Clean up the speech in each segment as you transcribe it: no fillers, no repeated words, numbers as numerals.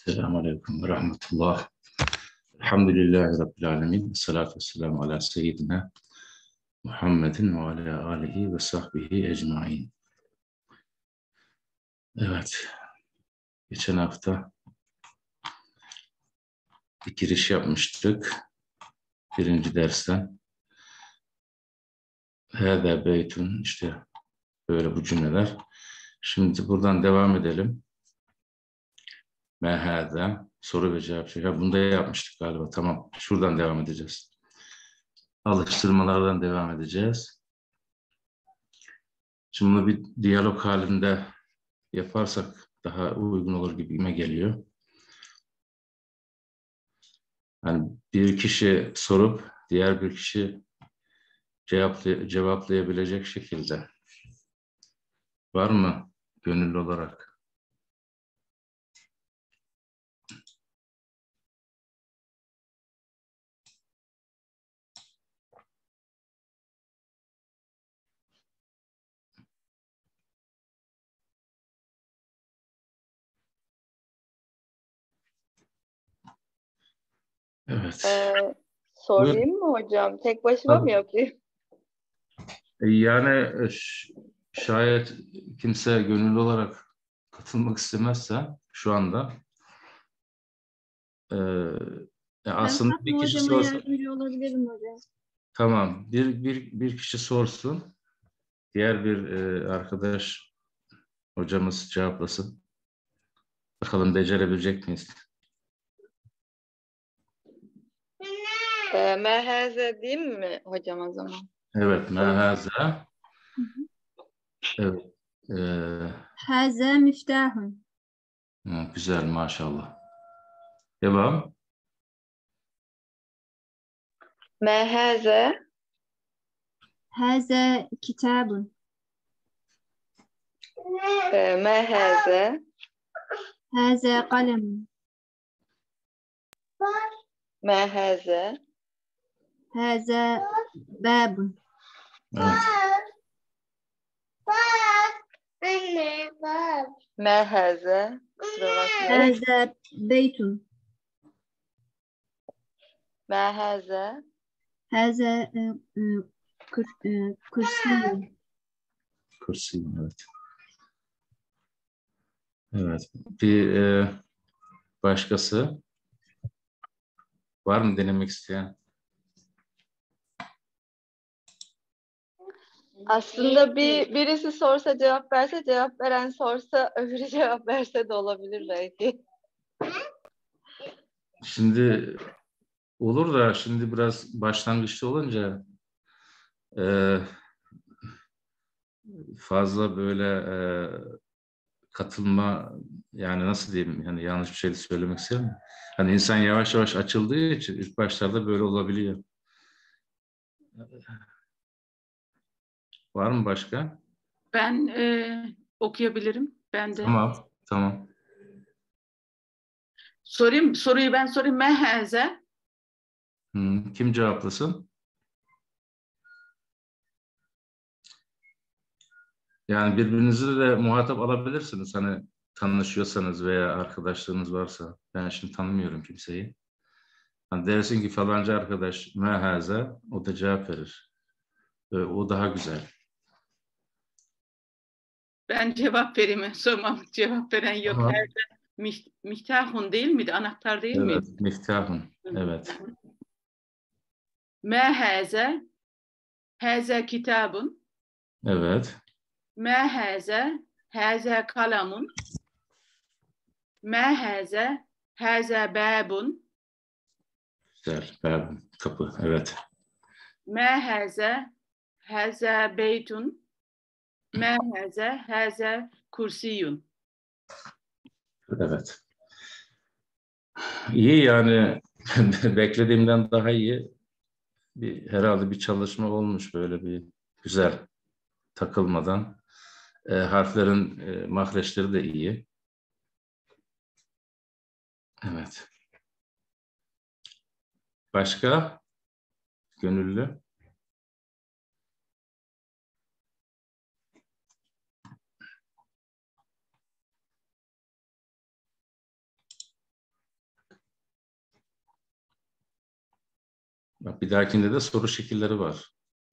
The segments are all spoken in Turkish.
Selamun Aleyküm ve Rahmetullah. Elhamdülillahi Rabbil Alemin. Salatu vesselamu ala seyyidina Muhammedin ve ala alihi ve sahbihi ecmain. Evet, geçen hafta bir giriş yapmıştık. Birinci dersten. Hâdâ beytun, işte böyle bu cümleler. Şimdi buradan devam edelim. Mehâdâ, soru ve cevap şeklinde. Bunu da yapmıştık galiba. Tamam, şuradan devam edeceğiz. Alıştırmalardan devam edeceğiz. Şimdi bunu bir diyalog halinde yaparsak daha uygun olur gibime geliyor. Yani bir kişi sorup diğer bir kişi cevaplayabilecek şekilde. Var mı gönüllü olarak? Evet. Buyur. Sorayım mı hocam? Tek başıma mı Tabii. yapayım? Yani şayet kimse gönüllü olarak katılmak istemezse şu anda Ben aslında bir Fatma kişi hocama sorsa yardımcı olabilirim hocam. tamam, bir kişi sorsun, diğer bir arkadaş hocamız cevaplasın. Bakalım becerebilecek miyiz? Mehaze değil mi hocam o zaman? Evet, mehaza. Hı hı. Evet. Haze miftahun. Güzel maşallah. Devam. Mehaze Haze kitabun. mehaze Haze kalemun. mehaze Haze babun. Evet. mehaze Haze beytun. mehaze Haze kürsiyun. Kursiyim, evet. Evet. Bir başkası var mı denemek isteyen? aslında birisi sorsa cevap verse, cevap veren sorsa öbürü cevap verse de olabilir belki. Şimdi olur da şimdi biraz başlangıçta olunca e, fazla böyle katılma, yani nasıl diyeyim, yani yanlış bir şey de söylemek istiyorum. Hani insan yavaş yavaş açıldığı için ilk başlarda böyle olabiliyor. Var mı başka? Ben okuyabilirim. Ben de. Tamam, tamam. Soruyu ben sorayım. Mehaze. Kim cevaplasın? Yani birbirinizi de muhatap alabilirsiniz. Hani tanışıyorsanız veya arkadaşlığınız varsa. Ben şimdi tanımıyorum kimseyi. Hani dersin ki falanca arkadaş mehaze, o da cevap verir. O daha güzel. Ben cevap vereyim. Sormam cevap veren yok. Tamam. Mihtahun değil miydi? Anahtar değil miydi? Evet, miftahın. Evet. Mehaze. Haze kitabun. Evet. Mehaze. Haze kalamun. Mehaze. Haze babun. Güzel. Kapı. Evet. Mehaze. Haze beytun. Mehaze. Haze kursiyun. Evet. İyi yani beklediğimden daha iyi. Herhalde bir çalışma olmuş, böyle bir güzel takılmadan. Harflerin mahreçleri de iyi. Evet. Başka? Gönüllü? Bir dahakinde de soru şekilleri var.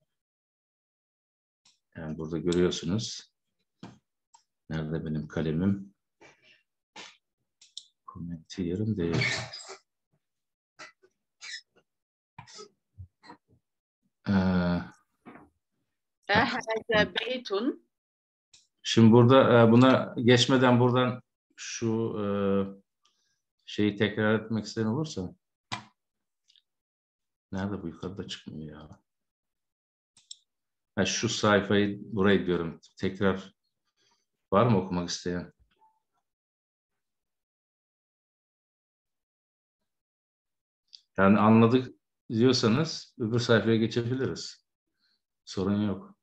Yani burada görüyorsunuz. Nerede benim kalemim? Kommentieren değil. Ehâze beytun. Şimdi burada buna geçmeden buradan şu şeyi tekrar etmek isteyen olursa. Nerede bu? Yukarıda çıkmıyor ya. Ha, şu sayfayı burayı diyorum. Tekrar var mı okumak isteyen? Yani anladık diyorsanız öbür sayfaya geçebiliriz. Sorun yok.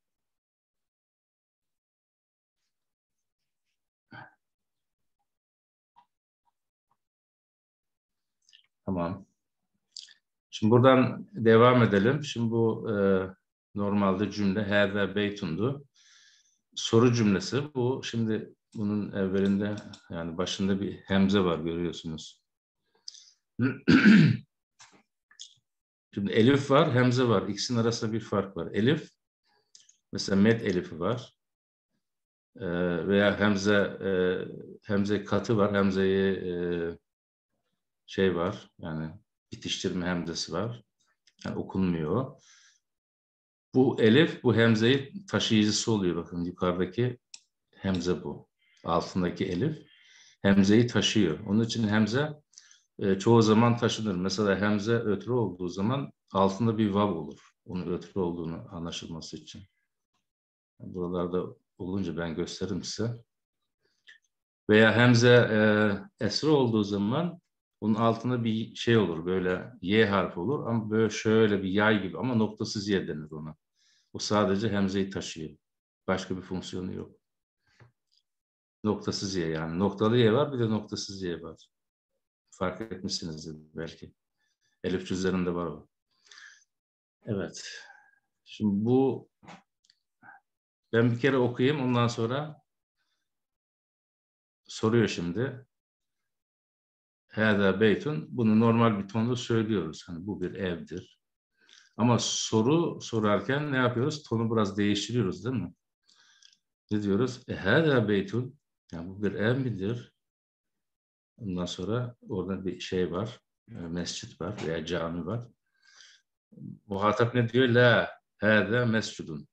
Tamam. Şimdi buradan devam edelim. Şimdi bu normalde cümle hâzâ beytundu. Soru cümlesi bu. Şimdi bunun evvelinde yani başında bir hemze var görüyorsunuz. Şimdi elif var, hemze var. İkisinin arasında bir fark var. Elif, mesela met elifi var. Veya hemze katı var. Hemzeyi şey var. Yani bitiştirme hemzesi var. Yani okunmuyor. Bu elif, bu hemzeyi taşıyıcısı oluyor. Bakın yukarıdaki hemze bu. Altındaki elif hemzeyi taşıyor. Onun için hemze çoğu zaman taşınır. Mesela hemze ötrü olduğu zaman altında bir vav olur. Onun ötrü olduğunu anlaşılması için. Buralarda olunca ben gösteririm size. Veya hemze esre olduğu zaman bunun altında bir şey olur. Böyle Y harfi olur ama böyle şöyle bir yay gibi ama noktasız Y denir ona. O sadece hemzeyi taşıyor. Başka bir fonksiyonu yok. Noktasız Y yani. Noktalı Y var bir de noktasız Y var. Fark etmişsinizdir belki. Elif cüzlerinde var o. Evet. Şimdi bu ben bir kere okuyayım ondan sonra soruyor şimdi. Hâzâ beytun. Bunu normal bir tonda söylüyoruz. Hani bu bir evdir. Ama soru sorarken ne yapıyoruz? Tonu biraz değiştiriyoruz değil mi? Ne diyoruz? Hâzâ beytun. Yani bu bir ev midir? Ondan sonra orada bir şey var. Mescit var veya cami var. Muhatap ne diyor? La hâzâ mescidun.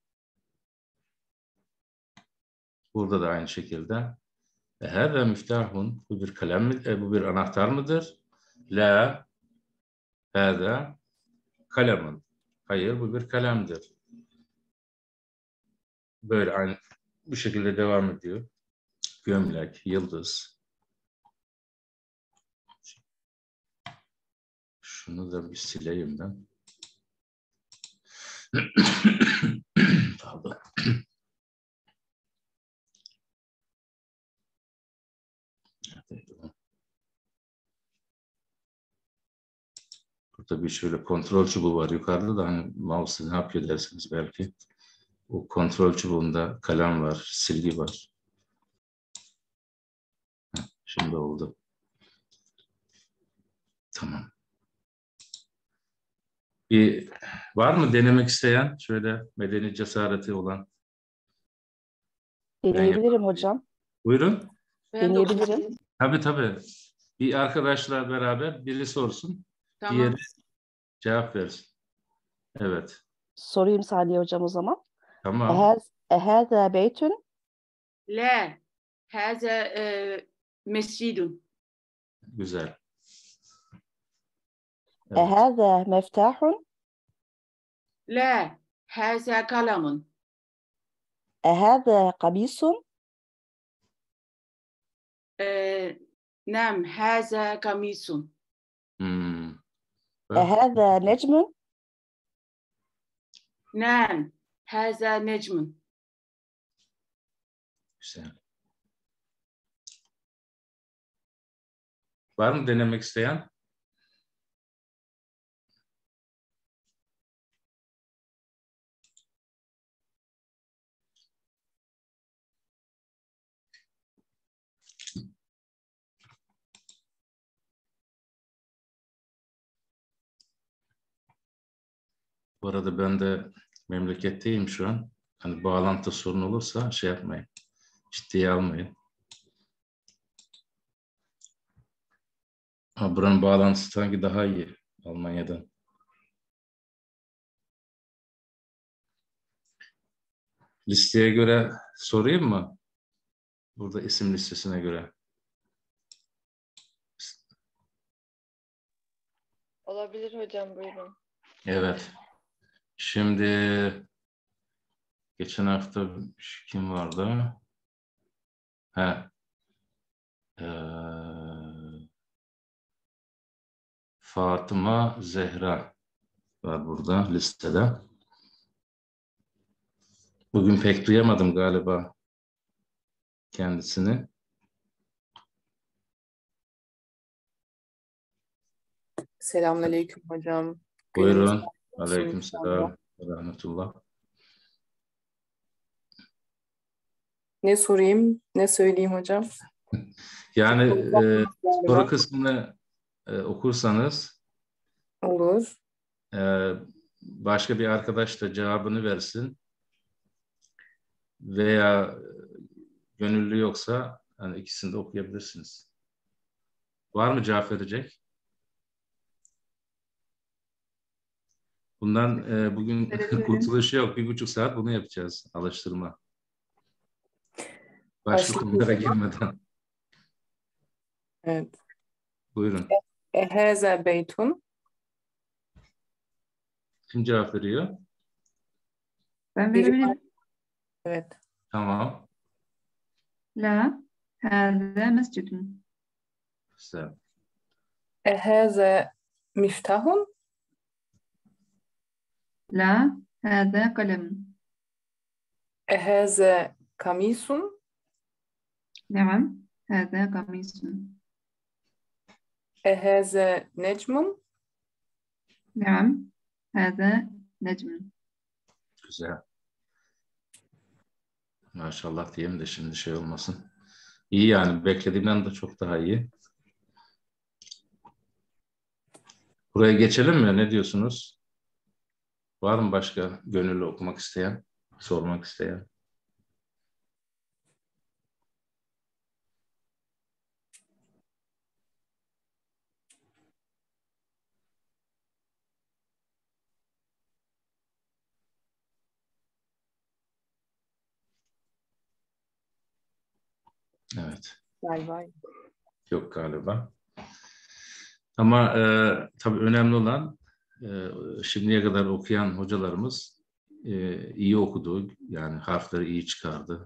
Burada da aynı şekilde. Hâzâ miftahun. Bu bir kalem mi? Bu bir anahtar mıdır? La hâzâ kalemun. Hayır bu bir kalemdir. Böyle aynı bu şekilde devam ediyor. Gömlek, yıldız. Şunu da bir sileyim ben. Pardon. Burada bir şöyle kontrol çubuğu var yukarıda da hani mouse'u ne yapıyor dersiniz belki. O kontrol çubuğunda kalem var, silgi var. Şimdi oldu. Tamam. Var mı denemek isteyen şöyle medeni cesareti olan? Deneyebilirim hocam. Buyurun. Ben de Deneyebilirim. Tabii. Bir arkadaşla beraber biri sorsun, Tamam. diğeri cevap versin. Evet. Sorayım Salih hocam o zaman. Tamam. Ehâzâ beytun. La. Hâze mescidun. Güzel. Evet. Ehâzâ meftâhun. La. Hâze kalamun. Ehâzâ kabîsun. Nam. Hâze kamisun. Bak, Ehâzâ necmun. Nam. Hâze necmun. güzel. Var mı denemek isteyen? Bu arada ben de memleketteyim şu an. Hani bağlantı sorunu olursa şey yapmayın. Ciddiye almayın. Ha, buranın bağlantısı sanki daha iyi Almanya'dan. Listeye göre sorayım mı? Burada isim listesine göre. Olabilir hocam, buyurun. Evet. Şimdi geçen hafta kim vardı? Fatıma Zehra var burada listede. Bugün pek duyamadım galiba kendisini. Selamünaleyküm hocam. Buyurun. olsun Aleykümselam ve rahmetullah. Ne sorayım, ne söyleyeyim hocam? Yani Galiba. soru kısmını okursanız Olur. başka bir arkadaş da cevabını versin veya gönüllü yoksa hani ikisini de okuyabilirsiniz. Var mı cevap verecek? Bundan bugün kurtuluş yok. 1,5 saat bunu yapacağız. Alıştırma. Başka konulara girmeden. Evet. Buyurun. Eheze beytun. Kim cevap veriyor? Ben Biri- verebilirim. Evet. Tamam. La, hâzâ mescidun. Güzel. Eheze miftahun. La, hâzâ kalemun. Eheze kamisun. Ne'am, hâzâ kamisun. Eheze necmun. Ne'am, hâzâ necmun. Güzel. Maşallah diyeyim de şimdi şey olmasın. İyi yani. Beklediğimden de çok daha iyi. Buraya geçelim mi? Ne diyorsunuz? Var mı başka gönüllü okumak isteyen, sormak isteyen? Evet. Galiba. Yok galiba. Ama tabii önemli olan şimdiye kadar okuyan hocalarımız iyi okudu. Yani harfleri iyi çıkardı.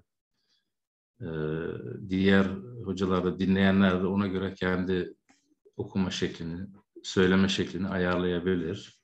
Diğer hocalar da dinleyenler de ona göre kendi okuma şeklini, söyleme şeklini ayarlayabilir.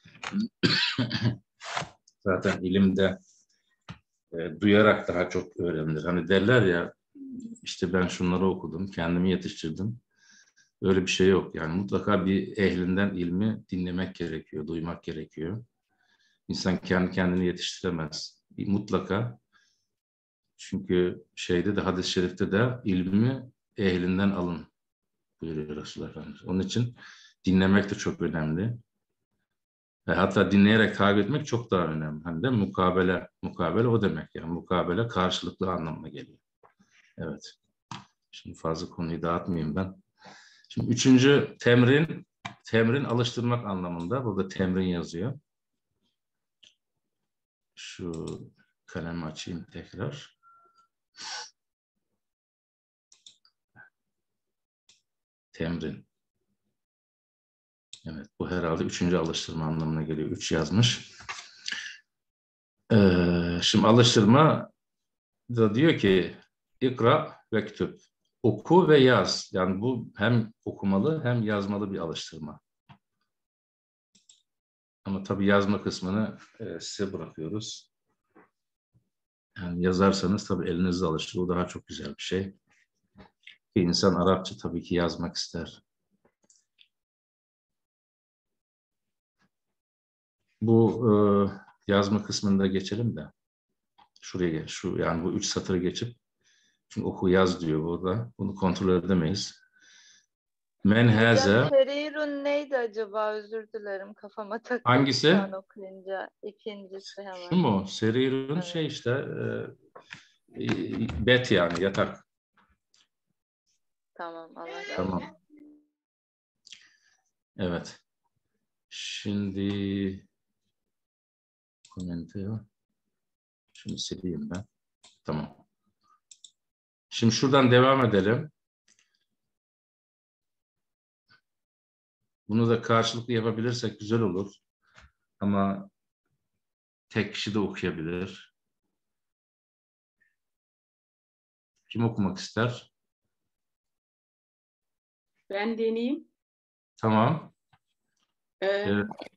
Zaten ilimde duyarak daha çok öğrenilir. Hani derler ya işte ben şunları okudum, kendimi yetiştirdim. Öyle bir şey yok. Yani mutlaka bir ehlinden ilmi dinlemek gerekiyor, duymak gerekiyor. İnsan kendi kendini yetiştiremez. Mutlaka. Çünkü şeyde de hadis-i şerifte de ilmi ehlinden alın buyuruyor Resulullah Efendimiz. Onun için dinlemek de çok önemli. Hatta dinleyerek takip etmek çok daha önemli. Hani de mukabele o demek yani. Mukabele karşılıklı anlamına geliyor. Evet. Şimdi fazla konuyu dağıtmayayım ben. Şimdi 3. temrin alıştırmak anlamında. Burada temrin yazıyor. Şu kalemi açayım tekrar. Temrin. Evet, bu herhalde 3. alıştırma anlamına geliyor. 3 yazmış. Şimdi alıştırma da diyor ki ikra ve kütüb. Oku ve yaz. Yani bu hem okumalı hem yazmalı bir alıştırma. Ama tabii yazma kısmını size bırakıyoruz. Yani yazarsanız tabii elinizle alışır. O daha çok güzel bir şey. Bir insan Arapça tabii ki yazmak ister. Bu yazma kısmında geçelim de. Şuraya gel. Yani bu 3 satırı geçip çünkü oku yaz diyor burada. Bunu kontrol edemeyiz. Men Hocam haza. serirun neydi acaba? Özür dilerim. Kafama takıldı Hangisi? şu an okuyunca. İkincisi Şu hemen. mu? Serirun Evet. şey işte bet yani yatak. Tamam. Allah razı olsun. Tamam. Evet. Şimdi komentör. Şimdi sileyim ben. Tamam. Şimdi şuradan devam edelim. Bunu da karşılıklı yapabilirsek güzel olur. Ama tek kişi de okuyabilir. Kim okumak ister? Ben deneyeyim. Tamam. Ee,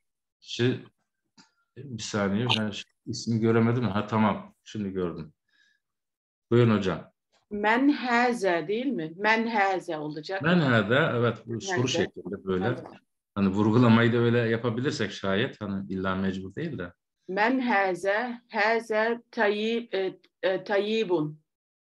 Bir saniye. Ben ismi göremedim. Ha tamam. Şimdi gördüm. Buyurun hocam. Men haza değil mi? Men haza olacak. Ben hâdâ, evet bu soru Nerede? şeklinde böyle. Evet. Hani vurgulamayı da öyle yapabilirsek şayet. Hani illa mecbur değil de. Men haza tayyibun.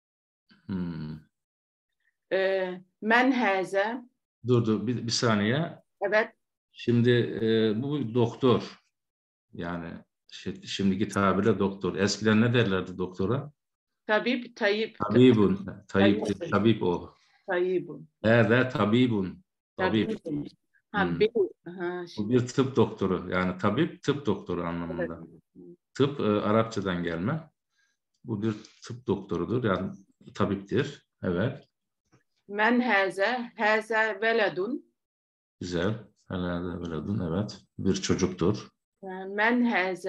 Men haza, Dur bir saniye. evet, Şimdi bu doktor. Yani şimdiki tabirle doktor. Eskiden ne derlerdi doktora? tabip, Tabibun. Tabip o. tayyibun. Evet tabibun. Tabip. Tabibun. Hmm. Ha, Bu bir tıp doktoru. Yani tabip tıp doktoru anlamında. Tıp Arapçadan gelme. Bu bir tıp doktorudur. Yani tabiptir. Evet. Men haza veledun. Güzel. Helal veladun. Evet. Bir çocuktur. Men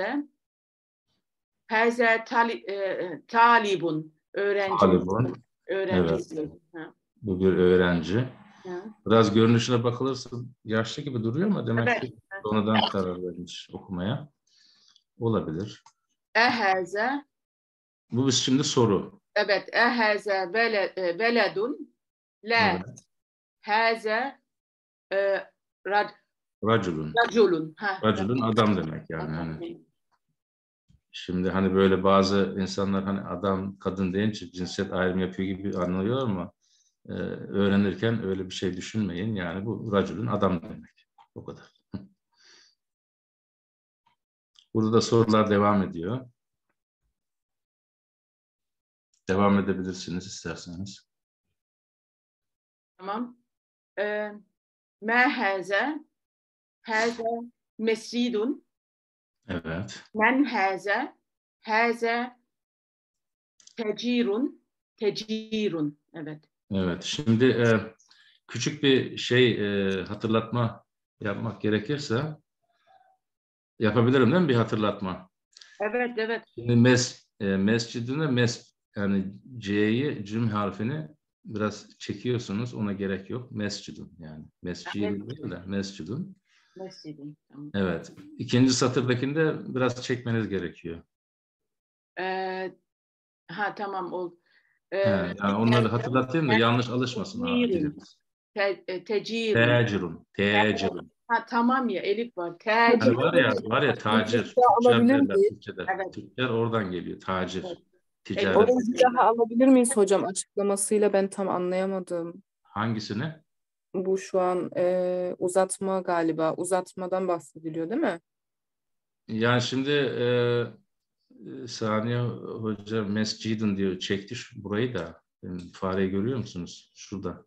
haza talibun. Öğrenci. Talibun. Öğrenci. Evet. Ha. Bu bir öğrenci. Ha. Biraz görünüşüne bakılırsa yaşlı gibi duruyor ama demek Evet. ki sonradan karar vermiş okumaya. Olabilir. Ehaza, Bu şimdi soru. evet, ehaza veledun. La Evet. haza Raculun. raculun. Ha. Raculun adam demek yani. Hani şimdi hani böyle bazı insanlar hani adam kadın deyince cinsiyet ayrımı yapıyor gibi anlıyor ama öğrenirken öyle bir şey düşünmeyin. Yani bu raculun adam demek. O kadar. Burada da sorular devam ediyor. Devam edebilirsiniz isterseniz. Tamam. Ma haza mescidun. Evet. Men haza tecirun. Evet. Evet. Şimdi küçük bir şey hatırlatma yapmak gerekirse yapabilirim değil mi bir hatırlatma? Evet. Şimdi mescidine yani C'yi cim harfini biraz çekiyorsunuz. Ona gerek yok. Mescidun yani. Mescidun değil de mescidun. Mescidun. Tamam. Evet. İkinci satırdakinde biraz çekmeniz gerekiyor. Tamam oldu. Yani onları hatırlatayım da yanlış alışmasın dilimiz. Tecirun. Tecirun. Ha tamam ya Elif var. Hani var ya tacir. Tüccar Alabilir derler miyiz? Türkçe'de. Evet. Tüccar oradan geliyor. Tacir. Evet. Ticaret. Orayı bir daha alabilir miyiz hocam? Açıklamasıyla ben tam anlayamadım. Hangisini? Bu şu an uzatma galiba. Uzatmadan bahsediliyor değil mi? Yani şimdi Saniye Hoca mescidin diyor. Çekti burayı da. Fareyi görüyor musunuz? Şurada.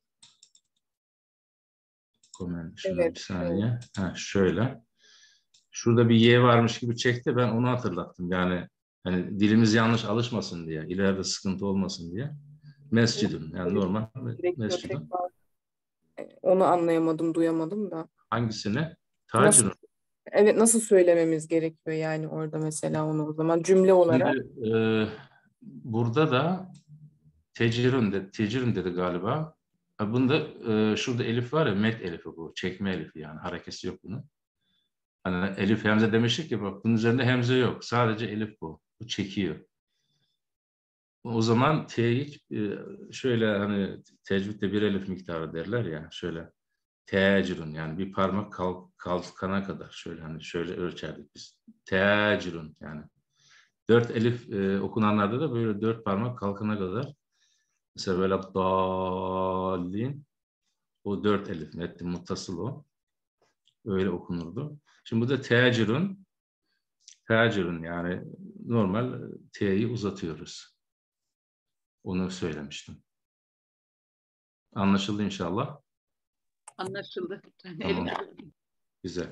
Şuna Evet. bir saniye. Ha, şöyle. Şurada bir Y varmış gibi çekti. Ben onu hatırlattım. Yani hani dilimiz yanlış alışmasın diye. İleride sıkıntı olmasın diye. Mescidin. Yani normal Gerekiyor mescidin. tekrar. Onu anlayamadım, duyamadım da. Hangisini? Nasıl? Tacirun. Evet, nasıl söylememiz gerekiyor yani orada mesela onu o zaman cümle olarak? Şimdi burada da tecirün dedi galiba. Ha, bunda şurada elif var ya, met elifi bu. Çekme elifi yani. Harekesi yok bunun. Hani elif hemze demiştik ki bak bunun üzerinde hemze yok. Sadece elif bu. Bu çekiyor. O zaman t'yi şöyle hani tecvidde bir elif miktarı derler ya şöyle tecirun yani bir parmak kalkana kadar şöyle hani şöyle ölçerdik biz. Tecirun yani. 4 elif okunanlarda da böyle 4 parmak kalkana kadar mesela böyle dallin O 4 elif metni muttasıl o. Öyle okunurdu. Şimdi bu da tecirun. Tecirun yani normal T'yi uzatıyoruz. Onu söylemiştim. Anlaşıldı inşallah. Anlaşıldı. Tamam. Güzel.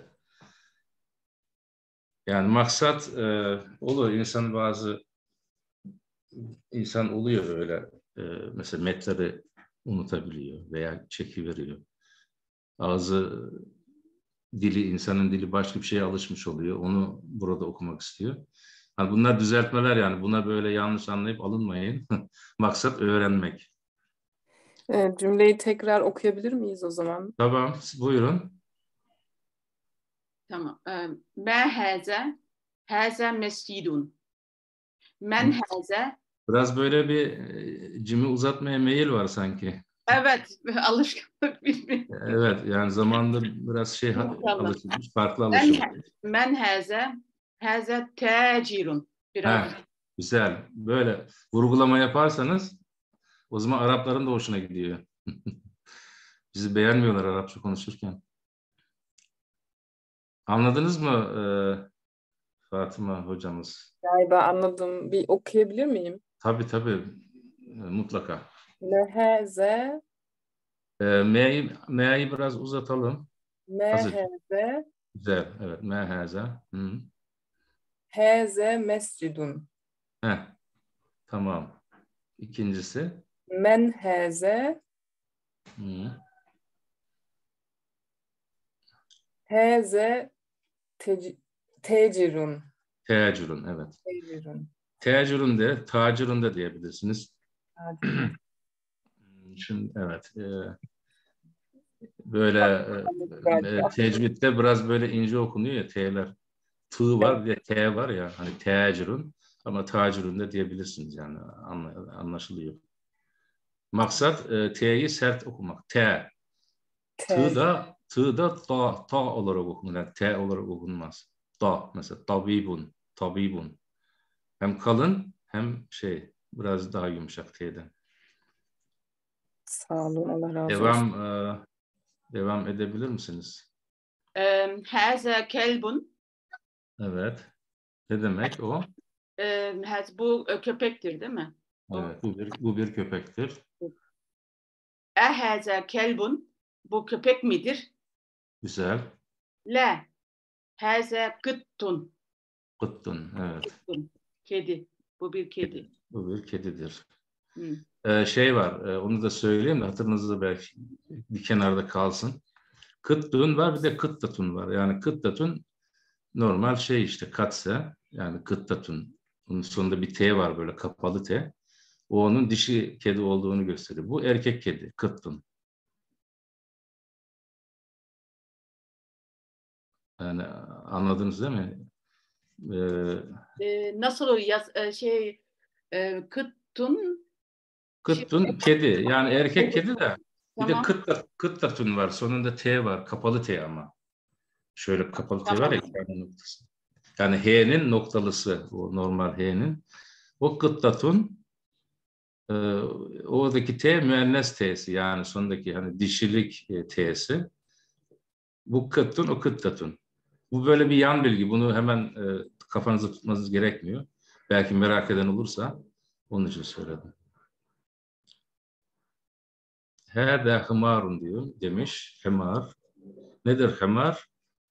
Yani maksat olur. İnsan oluyor öyle. Mesela metleri unutabiliyor veya çekiveriyor. İnsanın dili başka bir şeye alışmış oluyor. Onu burada okumak istiyor. Yani bunlar düzeltmeler yani. Buna böyle yanlış anlayıp alınmayın. Maksat öğrenmek. Cümleyi tekrar okuyabilir miyiz o zaman? Tamam. Buyurun. Tamam. Ma haza? Haza mescidun. Men haza? Biraz böyle bir cimi uzatmaya meyil var sanki. Evet. Alışkanlık bilmiyorum. Evet yani zamanında biraz İnşallah. alışılmış, farklı alışılmış. Men haza? Haza tacirun. Bravo. Güzel. Böyle vurgulama yaparsanız o zaman Arapların da hoşuna gidiyor. Bizi beğenmiyorlar Arapça konuşurken. Anladınız mı Fatıma hocamız? Galiba anladım. Bir okuyabilir miyim? Tabii. Mutlaka. Meheze, M'yi biraz uzatalım. meheze, Güzel. Evet. Mehaze. heze mescidun. Tamam. İkincisi. Menheze, heze tecirun. Tecirun. Evet. Tecirun. Tecirun de, tacirun da diyebilirsiniz. Şimdi evet. Böyle tecvidde biraz böyle ince okunuyor ya T'ler. Tı var ve T var ya hani tecirun ama tacirun da diyebilirsiniz yani anlaşılıyor. Maksat T'yi sert okumak. T. Tı da ta olarak okunur. Yani T olarak okunmaz. Ta mesela tabibun. Hem kalın hem biraz daha yumuşak T'den. Sağ olun. Allah razı olsun. Devam edebilir misiniz? Haza kelbun. Evet. Ne demek o? Bu köpektir değil mi? Evet, bu bir köpektir. Haza kelbun. Bu köpek midir? Güzel. La. Haza kıttun. Kıttun, evet. Kıttun. Kedi. Bu bir kedi. Bu bir kedidir. Hı. Onu da söyleyeyim de hatırınızda belki bir kenarda kalsın. Kıttun var bir de kıttatun var. Yani kıttatun normal işte katse yani kıttatun. Bunun sonunda bir T var böyle kapalı T. O onun dişi kedi olduğunu gösteriyor. Bu erkek kedi, kıttun. Yani anladınız değil mi? Nasıl o kıttun? Kıttun kedi. Yani erkek kedi de bir de Tamam. kıttatun var. Sonunda T var. Kapalı T ama. Şöyle kapalı T var ya. Noktası. Yani H'nin noktalısı. O normal H'nin. O kıttatun oradaki T müennes T'si. Yani sondaki hani dişilik T'si. Bu kıttun o kıttatun. Bu böyle bir yan bilgi. Bunu hemen kafanızda tutmanız gerekmiyor. Belki merak eden olursa onun için söyledim. Hâdâ hımârun demiş. Hımar. Nedir hımar?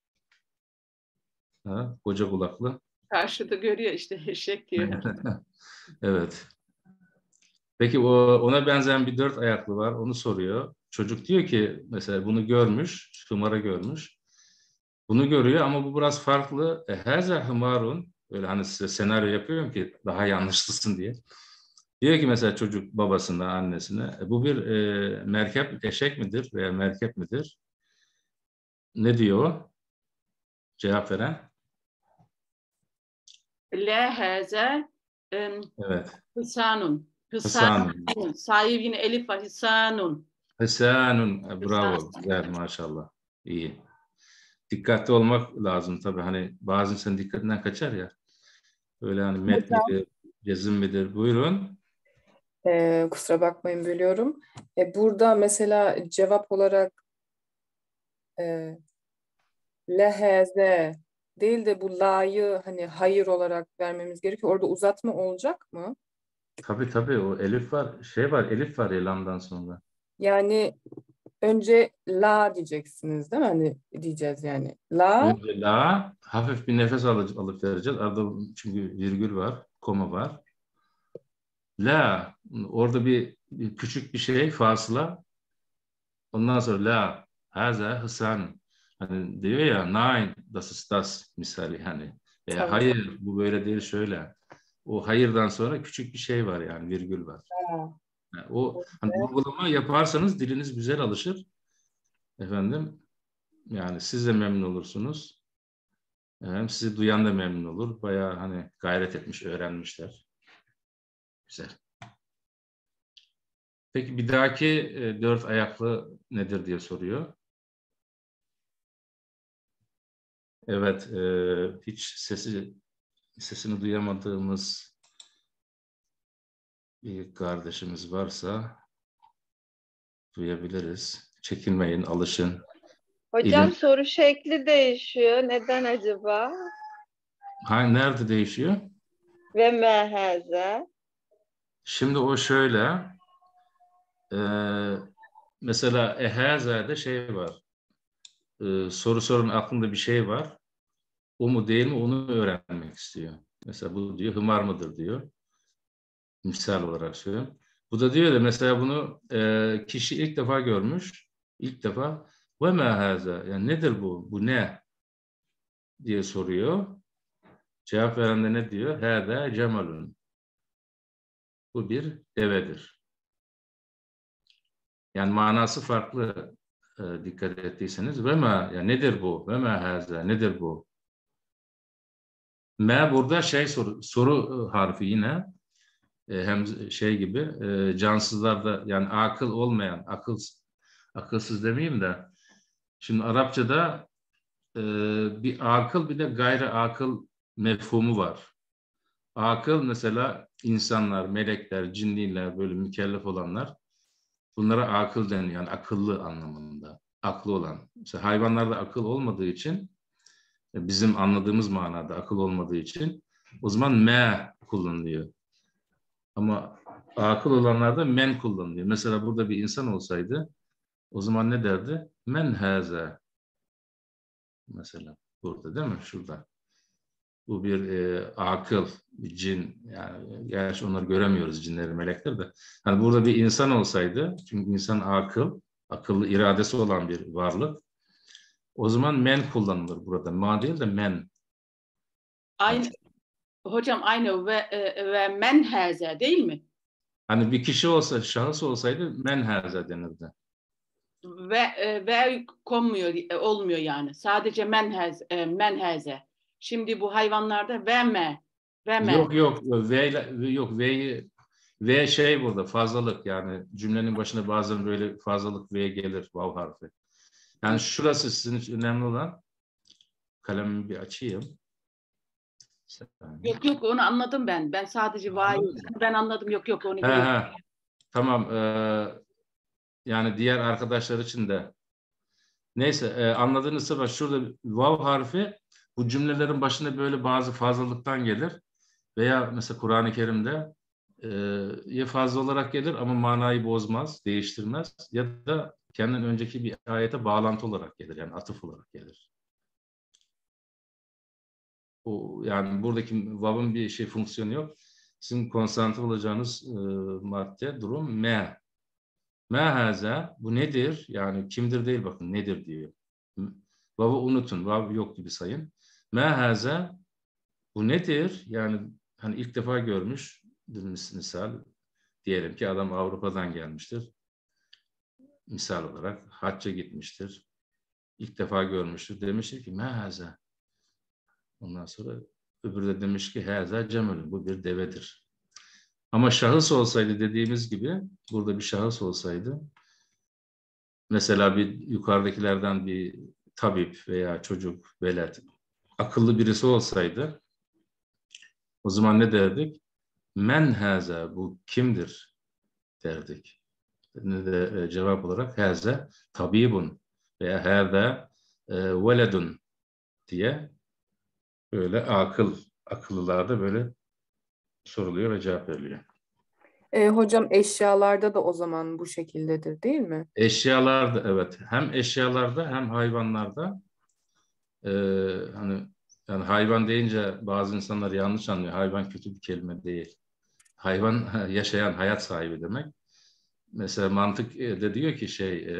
Koca kulaklı. Karşıda görüyor işte eşek diyor. Evet. Peki ona benzeyen bir 4 ayaklı var. Onu soruyor. Çocuk diyor ki mesela bunu görmüş. Hımara görmüş. Bunu görüyor ama bu biraz farklı. Hâzâ hımârun. Öyle hani size senaryo yapıyorum ki daha yanlışlısın diye. Diyor ki mesela çocuk babasına, annesine bu bir merkep, eşek midir veya merkep midir? Ne diyor o? Cevap veren? La haza Evet. hısanun. Hısanun. Sahip yine elif var. Hısanun. Hısanun. Bravo. Güzel maşallah. İyi. Dikkatli olmak lazım tabii. Hani bazı insan dikkatinden kaçar ya. Öyle hani met midir, cezim midir? Buyurun. Kusura bakmayın bölüyorum. Burada mesela cevap olarak leheze değil de bu la'yı hani hayır olarak vermemiz gerekiyor. Orada uzatma olacak mı? Tabii o elif var. Şey var, elif var ya lamdan sonra. Yani önce la diyeceksiniz değil mi? Hani diyeceğiz yani. La, Önce la, hafif bir nefes alıp vereceğiz. Arada çünkü virgül var, koma var. La, orada bir küçük bir şey, fasıla. Ondan sonra la, haza, hısan. Hani diyor ya, nein, das ist das misali hani. tamam. Hayır, bu böyle değil şöyle. O hayırdan sonra küçük bir şey var yani, virgül var. Ha. Yani o hani vurgulama yaparsanız diliniz güzel alışır. Efendim, yani siz de memnun olursunuz. Hem sizi duyan da memnun olur. Bayağı hani gayret etmiş, öğrenmişler. Güzel. Peki bir dahaki 4 ayaklı nedir diye soruyor. Evet, hiç sesini duyamadığımız bir kardeşimiz varsa duyabiliriz. Çekinmeyin, alışın. Hocam İlim. soru şekli değişiyor. Neden acaba? Nerede değişiyor? Ve mehaze. Şimdi o şöyle. Mesela ehaze'de şey var. Soru sorun aklında bir şey var. O mu değil mi onu öğrenmek istiyor. Mesela bu diyor hımar mıdır diyor. Misal olarak söylüyorum. Bu da diyor da mesela bunu kişi ilk defa görmüş. İlk defa ve ma haza, yani nedir bu? Bu ne? Diye soruyor. Cevap veren de ne diyor? Hâzâ cemalun. Bu bir devedir. Yani manası farklı dikkat ettiyseniz. Ve ma, yani nedir bu? Ve ma haza, nedir bu? Me burada şey soru harfi yine. Hem şey gibi cansızlarda yani akıl olmayan, akılsız demeyeyim de şimdi Arapçada bir akıl bir de gayri akıl mefhumu var. Akıl mesela insanlar, melekler, cinliler böyle mükellef olanlar bunlara akıl deniyor. Yani akıllı anlamında. Aklı olan. Mesela hayvanlarda akıl olmadığı için bizim anladığımız manada akıl olmadığı için o zaman me kullanılıyor. Ama akıl olanlarda men kullanılıyor. Mesela burada bir insan olsaydı o zaman ne derdi? Men haza. Mesela burada değil mi? Şurada. Bu bir akıl, bir cin. Yani gerçi onları göremiyoruz cinleri, melekleri de. Hani burada bir insan olsaydı, çünkü insan akıl, akıllı iradesi olan bir varlık. O zaman men kullanılır burada. Ma değil de men. Aynı hocam aynı ve menhaze değil mi? Hani bir kişi olsa, şahıs olsaydı men haza denirdi. Ve konmuyor, olmuyor yani. Sadece menhaze. Şimdi bu hayvanlarda ve me. Yok V şey burada fazlalık, yani cümlenin başına bazen böyle fazlalık V gelir, vav harfi. Yani şurası sizin için önemli olan, kalemimi bir açayım. Yok onu anladım ben. Ben sadece ben anladım. Yok onu biliyorum. Tamam. Yani diğer arkadaşlar için de neyse anladığınız var. Şurada vav harfi bu cümlelerin başına böyle bazı fazlalıktan gelir. Veya mesela Kur'an-ı Kerim'de ya fazla olarak gelir ama manayı bozmaz, değiştirmez, ya da kendinden önceki bir ayete bağlantı olarak gelir, yani atıf olarak gelir. O, yani buradaki vav'ın bir şey fonksiyonu yok. Sizin konsantre olacağınız madde, durum me. Me haza, bu nedir? Yani kimdir değil, bakın nedir diyor. Vav'ı unutun, vav yok gibi sayın. Me haza, bu nedir? Yani hani ilk defa görmüş, misal diyelim ki adam Avrupa'dan gelmiştir. Misal olarak hacca gitmiştir. İlk defa görmüştür. Demiştir ki mehaza. Ondan sonra öbürü de demiş ki haza cemelun. Bu bir devedir. Ama şahıs olsaydı, dediğimiz gibi burada bir şahıs olsaydı, mesela bir yukarıdakilerden bir tabip veya çocuk, velet, akıllı birisi olsaydı o zaman ne derdik? Men haza, bu kimdir? derdik. Ne de cevap olarak haze tabibun veya haze veledun diye böyle akıllılarda böyle soruluyor ve cevap veriliyor. Hocam eşyalarda da o zaman bu şekildedir değil mi? Eşyalarda evet. Hem eşyalarda hem hayvanlarda hani yani hayvan deyince bazı insanlar yanlış anlıyor. Hayvan kötü bir kelime değil. Hayvan yaşayan hayat sahibi demek. Mesela mantık de diyor ki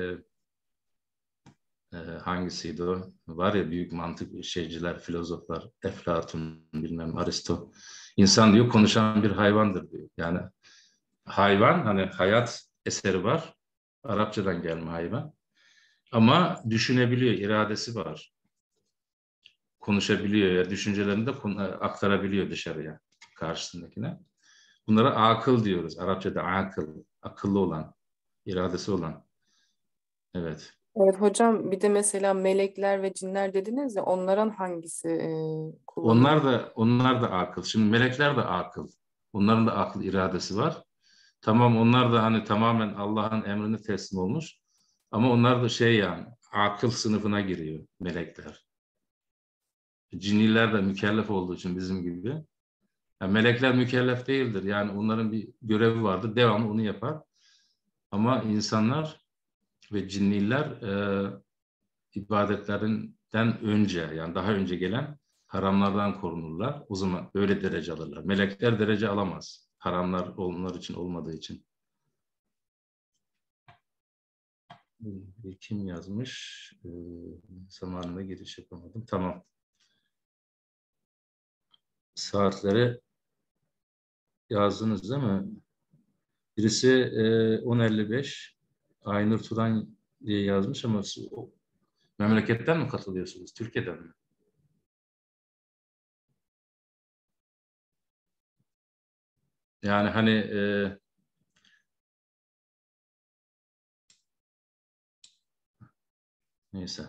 hangisiydi o? Var ya büyük mantık şeyciler, filozoflar, Eflatun, bilmem Aristo. İnsan diyor konuşan bir hayvandır diyor. Yani hayvan hani hayat eseri var. Arapçadan gelme hayvan. Ama düşünebiliyor, iradesi var. Konuşabiliyor ya düşüncelerini de aktarabiliyor dışarıya karşısındakine. Bunlara akıl diyoruz. Arapçada akıl, akıllı olan, iradesi olan. Evet. Evet hocam, bir de mesela melekler ve cinler dediniz ya, onların hangisi kullanılıyor? Onlar da akıl. Şimdi melekler de akıl. Onların da akıl, iradesi var. Tamam onlar da hani tamamen Allah'ın emrine teslim olmuş. Ama onlar da yani akıl sınıfına giriyor melekler. Cinniler de mükellef olduğu için bizim gibi. Yani melekler mükellef değildir. Yani onların bir görevi vardır. Devamlı onu yapar. Ama insanlar ve cinniler ibadetlerinden önce yani daha önce gelen haramlardan korunurlar. O zaman öyle derece alırlar. Melekler derece alamaz. Haramlar onlar için olmadığı için. Kim yazmış? Zamanında giriş yapamadım. Tamam. Saatleri yazdınız değil mi? Birisi 10.55 Aynur Turan diye yazmış ama memleketten mi katılıyorsunuz? Türkiye'den mi? Yani hani neyse.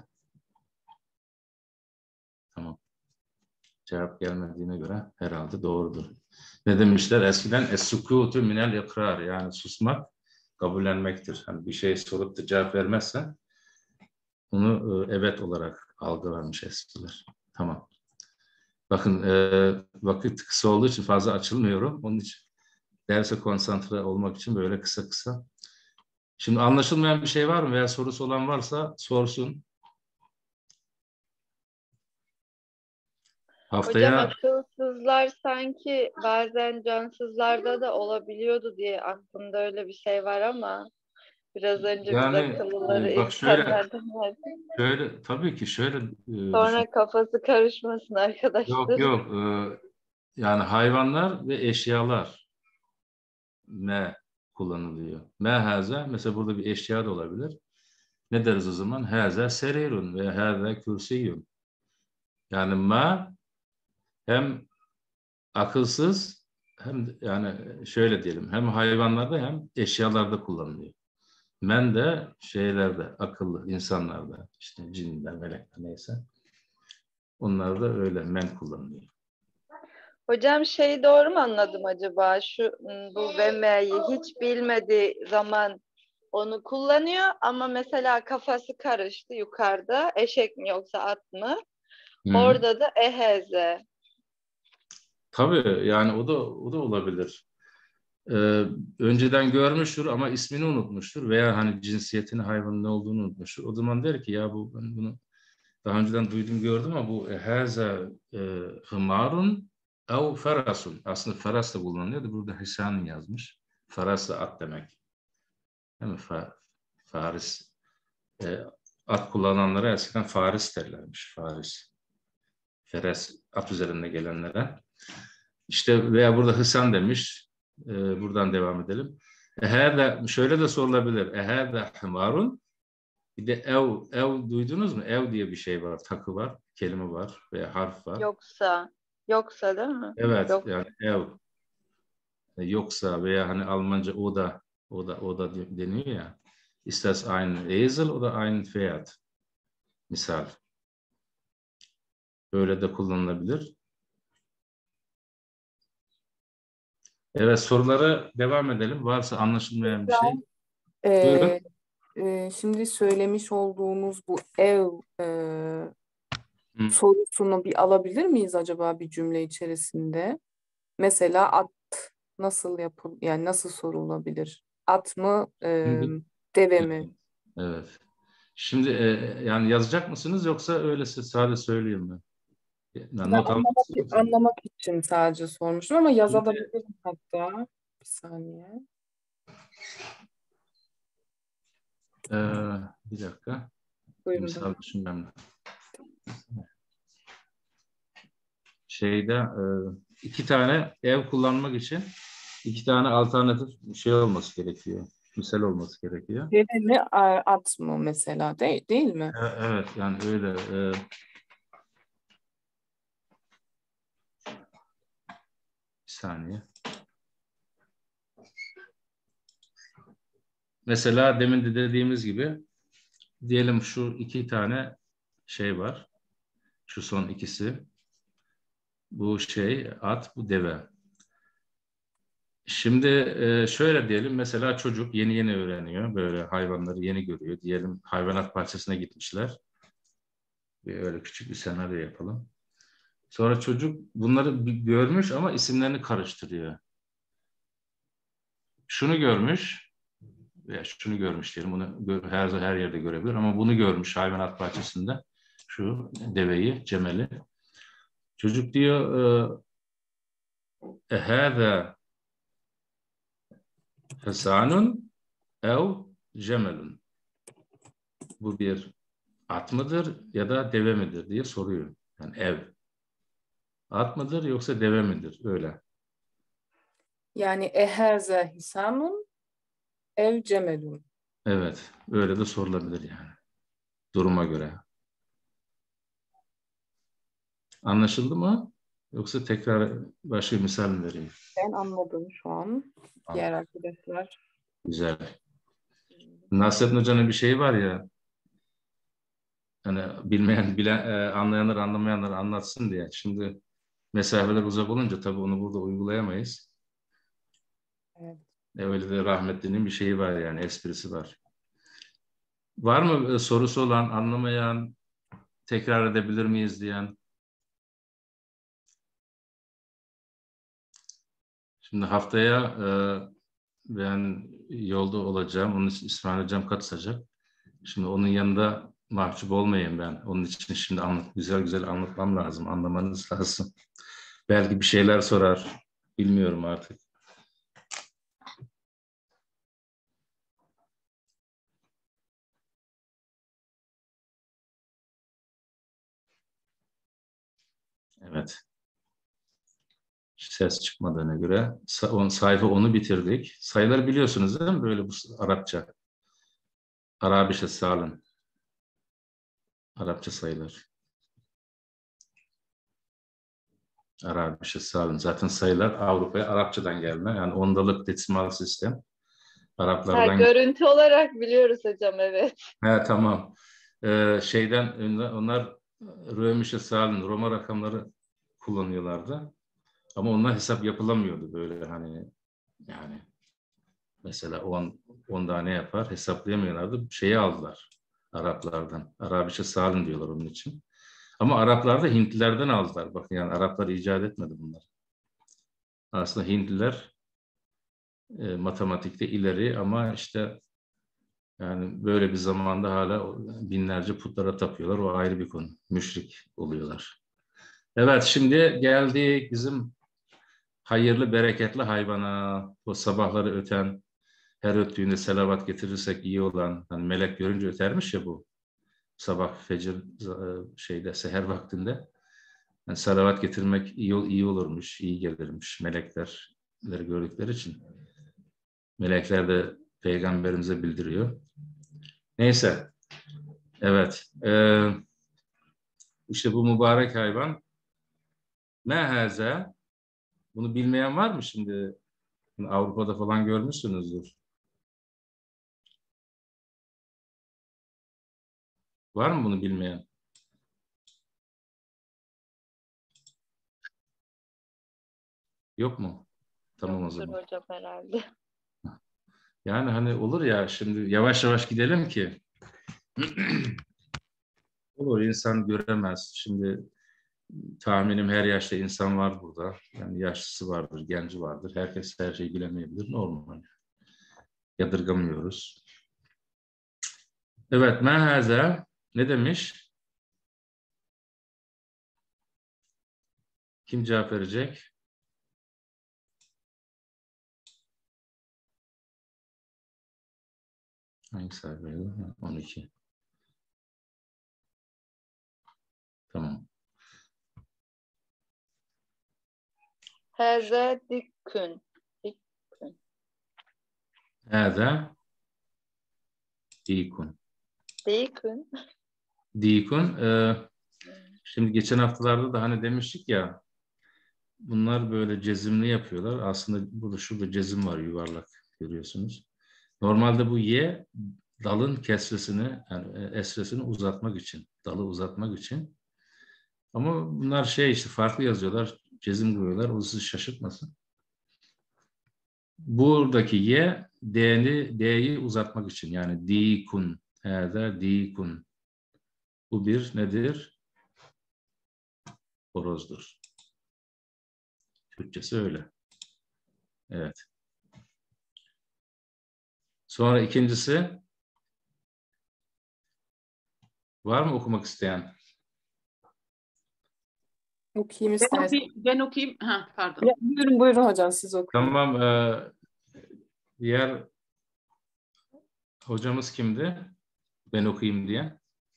Tamam. Cevap gelmediğine göre herhalde doğrudur. Ne demişler? Eskiden es-sukutu minel ikrar yani susmak kabullenmektir. Hani bir şey sorup da cevap vermezsen onu evet olarak algılarmış eskiler. Tamam. Bakın vakit kısa olduğu için fazla açılmıyorum. Onun için derse konsantre olmak için böyle kısa kısa. Şimdi anlaşılmayan bir şey var mı veya sorusu olan varsa sorsun. Hocam Haftaya akılsızlar sanki bazen cansızlarda da olabiliyordu diye aklımda öyle bir şey var ama biraz önce biz yani akıllıları bak insanlardan verdik. şöyle tabii ki şöyle düşün. Sonra kafası karışmasın Yok arkadaşlar. yok yani hayvanlar ve eşyalar me kullanılıyor. Me haza mesela burada bir eşya da olabilir. Ne deriz o zaman? Haza serirun ve haza kürsiyun. Yani ma hem akılsız hem yani şöyle diyelim hem hayvanlarda hem eşyalarda kullanılıyor. Men de şeylerde akıllı insanlarda işte cinler, melekler neyse onlar da öyle men kullanılıyor. Hocam şey doğru mu anladım acaba? Bu VM'yi hiç bilmediği zaman onu kullanıyor ama mesela kafası karıştı yukarıda. Eşek mi yoksa at mı? Hı. Orada da eheze. Tabii yani o da olabilir. Önceden görmüştür ama ismini unutmuştur veya hani cinsiyetini hayvanın ne olduğunu unutmuştur. O zaman der ki ya ben bunu daha önceden duydum gördüm ama bu haza hımarun ev ferasun. Aslında feras da kullanılıyordu. Burada hisanın yazmış. Feras da at demek. Değil mi? Faris. At kullananlara eskiden faris derlermiş. Faris. Feres at üzerinde gelenlere. İşte veya burada hisan demiş. Buradan devam edelim. Eğer şöyle de sorulabilir. Eğer de hımarun bir de ev duydunuz mu? Ev diye bir şey var. Takı var. Kelime var veya harf var. Yoksa değil mi? Evet Yok. yani ev yoksa veya hani Almanca o da deniyor ya. İsterse ein Esel oder ein Pferd. Misal. Böyle de kullanılabilir. Evet, sorulara devam edelim. Varsa anlaşılmayan bir şey. Ee, Buyurun. Şimdi söylemiş olduğunuz bu ev Hı. sorusunu bir alabilir miyiz acaba bir cümle içerisinde? Mesela at nasıl yani nasıl sorulabilir? At mı, Şimdi, deve mi? evet. Şimdi yani yazacak mısınız yoksa öylesi sade söyleyeyim mi? Yani Ben not almak istiyor musunuz? anlamak için sadece sormuştum ama Şimdi, yazabilirim hatta. Bir saniye. e, bir dakika. Buyurun. Misal düşünmem lazım. İki tane ev kullanmak için iki tane alternatif şey olması gerekiyor. Misal olması gerekiyor. Deve mi, at mı mesela? Değil mi? Evet, yani öyle. Bir saniye. Mesela demin de dediğimiz gibi diyelim şu iki tane şey var. Şu son ikisi. Bu at, bu deve. Şimdi şöyle diyelim, mesela çocuk yeni öğreniyor, böyle hayvanları yeni görüyor. Diyelim hayvanat bahçesine gitmişler. Öyle küçük bir senaryo yapalım. Sonra çocuk bunları görmüş ama isimlerini karıştırıyor. Şunu görmüş, veya şunu görmüş diyelim, bunu her yerde görebilir ama bunu görmüş hayvanat bahçesinde, şu deveyi, Cemal'i. Çocuk diyor, hâzâ hasanun ev cemelun. Bu bir at mıdır ya da deve midir diye soruyor. Yani ev. At mıdır yoksa deve midir? Öyle. Yani eherze hisamun ev cemelun. Evet. Öyle de sorulabilir yani. Duruma göre. Anlaşıldı mı? Yoksa tekrar başka bir misal mi vereyim? Ben anladım şu an. Diğer arkadaşlar. Güzel. Nasrettin Hoca'nın bir şeyi var ya, hani anlayanlar anlamayanlar anlatsın diye. Şimdi mesafeler uzak olunca tabii onu burada uygulayamayız. Evet. Öyle de rahmetlinin bir şeyi var yani, esprisi var. Var mı sorusu olan, anlamayan, tekrar edebilir miyiz diyen? Şimdi haftaya ben yolda olacağım. Onun için İsmail Hocam katılacak. Şimdi onun yanında mahcup olmayayım ben. Onun için şimdi güzel anlatmam lazım. Anlamanız lazım. Belki bir şeyler sorar. Bilmiyorum artık. Evet. Ses çıkmadığına göre sayfa 10'u bitirdik. Sayıları biliyorsunuz değil mi? Böyle bu Arapça. Arabişe salın. Arapça sayılar. Arabişe salın. Zaten sayılar Avrupa'ya Arapçadan gelme. Yani ondalık desimal sistem. Araplardan. Görüntü olarak biliyoruz hocam, evet. He, tamam. Onlar Römişe salın, Roma rakamları kullanıyorlardı. Ama onlar hesap yapılamıyordu böyle, hani yani mesela 10 tane yapar, hesaplayamıyorlardı. Şeyi aldılar Araplardan. Arabişe salın diyorlar onun için. Ama Araplar da Hintlilerden aldılar. Bakın, yani Araplar icat etmedi bunları. Aslında Hintliler matematikte ileri ama işte yani böyle bir zamanda hala binlerce putlara tapıyorlar. O ayrı bir konu. Müşrik oluyorlar. Evet, şimdi geldik bizim hayırlı, bereketli hayvana. O sabahları öten, her öttüğünde selavat getirirsek iyi olan, hani melek görünce ötermiş ya bu. Sabah fecir seher vaktinde. Yani salavat getirmek iyi olurmuş, iyi gelirmiş melekleri gördükleri için. Melekler de peygamberimize bildiriyor. Neyse, evet. İşte bu mübarek hayvan mehaze. Bunu bilmeyen var mı şimdi? Avrupa'da falan görmüşsünüzdür. Var mı bunu bilmeyen? Yok mu? Tamam o Yoktur zaman. hocam herhalde. Yani hani olur ya, şimdi yavaş yavaş gidelim ki olur, insan göremez. Şimdi tahminim her yaşta insan var burada. Yani yaşlısı vardır, genci vardır. Herkes her şeyi bilemeyebilir. Normal. Yadırgamıyoruz. Evet, mehaze ne demiş? Kim cevap verecek? Hangi sayfaydı? 12. Tamam. Heze dikkün. Hâze dîkun. Dikkün. Dîkun. Şimdi geçen haftalarda da hani demiştik ya, bunlar böyle cezimli yapıyorlar. Aslında burada şurada cezim var, yuvarlak görüyorsunuz. Normalde bu ye dalın kesresini, yani esresini uzatmak için, dalı uzatmak için. Ama bunlar şey işte farklı yazıyorlar, cezim koyuyorlar. O sizi şaşırtmasın. Buradaki ye D'yi uzatmak için, yani dikun, dikun. Bu bir nedir? Horozdur. Türkçesi öyle. Evet. Sonra ikincisi, var mı okumak isteyen? Okuyayım istersen. Ben okuyayım. Ha, pardon. Ya, buyurun hocam, siz okuyun. Tamam. Diğer hocamız kimdi? Ben okuyayım diye.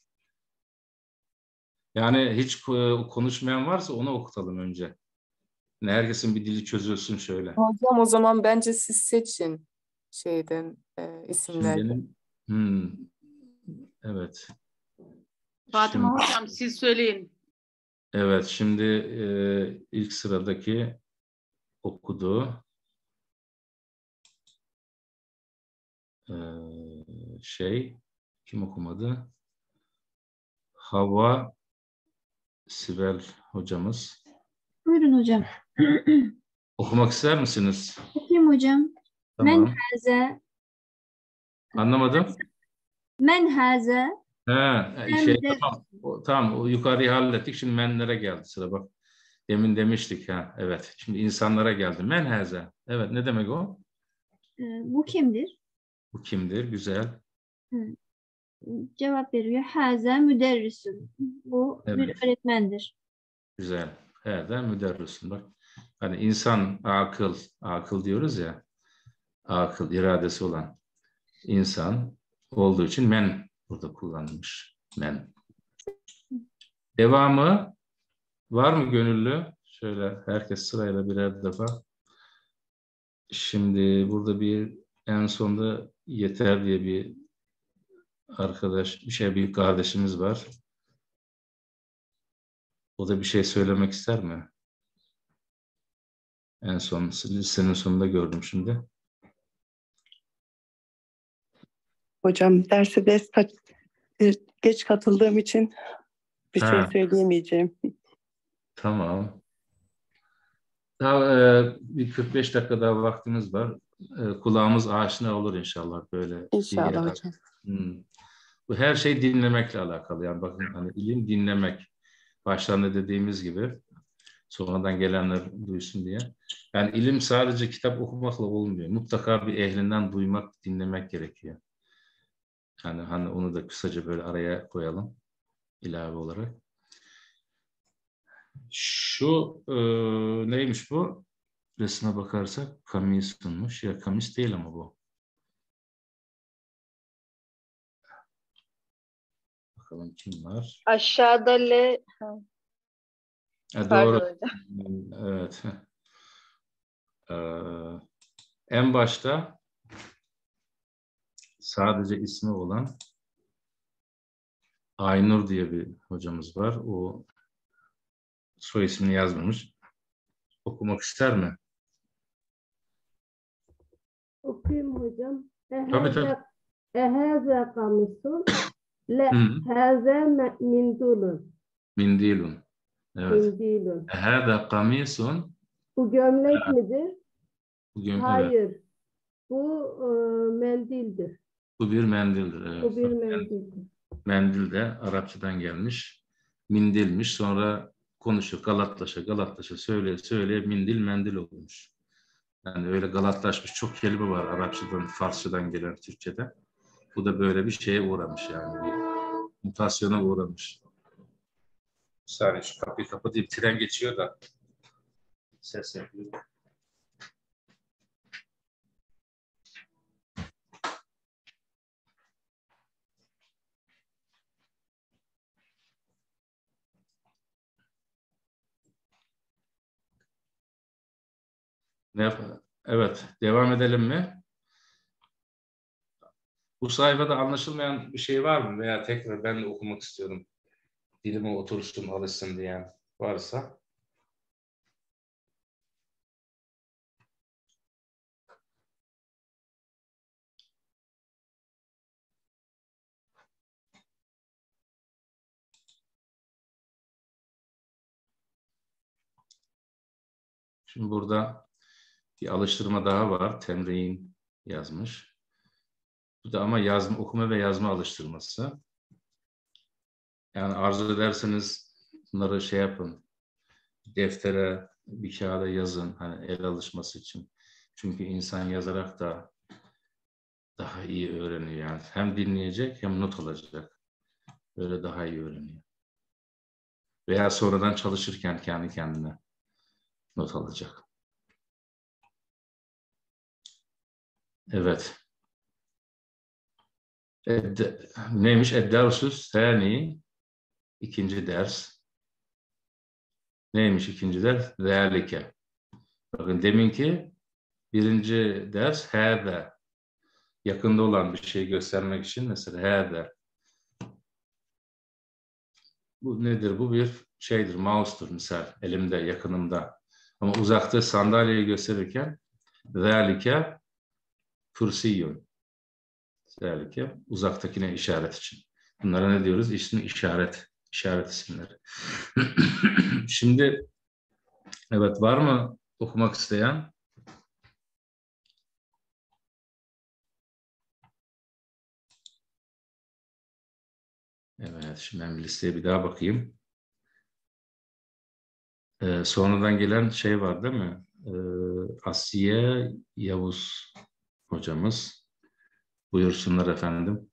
Yani hiç konuşmayan varsa onu okutalım önce. Yani herkesin bir dili çözülsün şöyle. Hocam o zaman bence siz seçin şeyden Şimdi isimlerden. benim evet. Fatıma Şimdi, hocam siz söyleyin. evet, şimdi ilk sıradaki okuduğu kim okumadı? Havva Sibel hocamız. Buyurun hocam. Okumak ister misiniz? Okuyayım hocam. Men Tamam. haze, Anlamadım. men haze, Tamam. Tamam, o yukarıyı hallettik. Şimdi menlere geldi sıra, bak. Demin demiştik ha. Evet. Şimdi insanlara geldi. Men haze. Evet, ne demek o? bu kimdir? Bu kimdir? Güzel. Cevap veriyor. Haze müderrisun. Bu bir Evet. öğretmendir. Güzel. Haze müderrisun. Bak. Hani insan akıl diyoruz ya. Akıl, iradesi olan insan olduğu için men burada kullanılmış. Men. Devamı var mı gönüllü? Şöyle herkes sırayla birer defa. Şimdi burada en sonda yeter diye bir arkadaş, bir kardeşimiz var. O da bir şey söylemek ister mi? En son listenin sonunda gördüm şimdi. Hocam derse geç katıldığım için bir şey söyleyemeyeceğim. Tamam. Daha bir 45 dakika daha vaktimiz var. Kulağımız aşina olur inşallah böyle. İnşallah hocam. Bu her şey dinlemekle alakalı. Yani bakın, hani ilim dinlemek. Başlarında dediğimiz gibi, sonradan gelenler duysun diye. Yani ilim sadece kitap okumakla olmuyor. Mutlaka bir ehlinden duymak, dinlemek gerekiyor. Hani onu da kısaca böyle araya koyalım ilave olarak. Şu neymiş bu? Resme bakarsak kamisunmuş. Ya kamis değil ama bu. Bakalım kim var? Aşağıda L. Doğru. Pardon hocam. Evet. En başta sadece ismi olan Aynur diye bir hocamız var. O soy ismini yazmamış. Okumak ister mi? Okuyayım hocam. Tabii. Ehâze kamisun hâze mindulun. Mindilun. Evet. Mindilun. Hâda kamisun. Bu gömlek midir? Bugün evet. Hayır. Bu mendildir. Bu bir mendildir. Evet. Bu bir mendildir. Mendil de Arapçadan gelmiş. Mindilmiş. Sonra konuşuyor. Galatlaşa söyleye mindil mendil olmuş. Yani öyle galatlaşmış çok kelime var Arapçadan, Farsçadan gelen Türkçe'de. Bu da böyle bir şeye uğramış yani. Bir mutasyona uğramış. Bir saniye şu kapıyı kapatayım. Tren geçiyor da ses yapıyor. Evet, devam edelim mi? Bu sayfada anlaşılmayan bir şey var mı? Veya tekrar ben de okumak istiyorum. Dilime otursun, alışsın diyen varsa. Şimdi burada bir alıştırma daha var. Temrin yazmış. Bu da ama okuma ve yazma alıştırması. Yani arzu ederseniz bunları şey yapın. Deftere, bir kağıda yazın. Hani el alışması için. Çünkü insan yazarak da daha iyi öğreniyor. Yani hem dinleyecek hem not alacak. Böyle daha iyi öğreniyor. Veya sonradan çalışırken kendi kendine not alacak. Evet. Neymiş? Ed-dersüs sani, ikinci ders. Neymiş ikinci ders? Zâlike. Bakın deminki birinci ders hâze. Yakında olan bir şeyi göstermek için mesela hâze. Bu nedir? Bu bir şeydir, mouse'tur misal. Elimde, yakınımda. Ama uzakta sandalyeyi gösterirken zâlike kursiyyun. Zâlike uzaktakine işaret için. Bunlara ne diyoruz? İsmi işaret isimleri. Şimdi evet, var mı okumak isteyen? Evet, şimdi ben bir listeye bir daha bakayım. Sonradan gelen şey var değil mi? Asiye Yavuz hocamız. Buyursunlar efendim.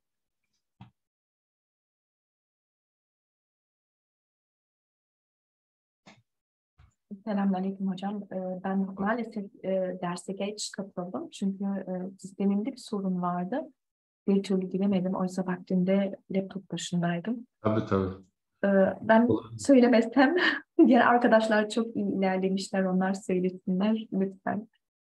Selamünaleyküm hocam. Ben maalesef derse geç katıldım. Çünkü sistemimde bir sorun vardı. Bir türlü giremedim. Oysa vaktinde laptop başındaydım. Tabii. Ben söylemezsem diğer arkadaşlar çok iyi ilerlemişler. Onlar söylesinler lütfen.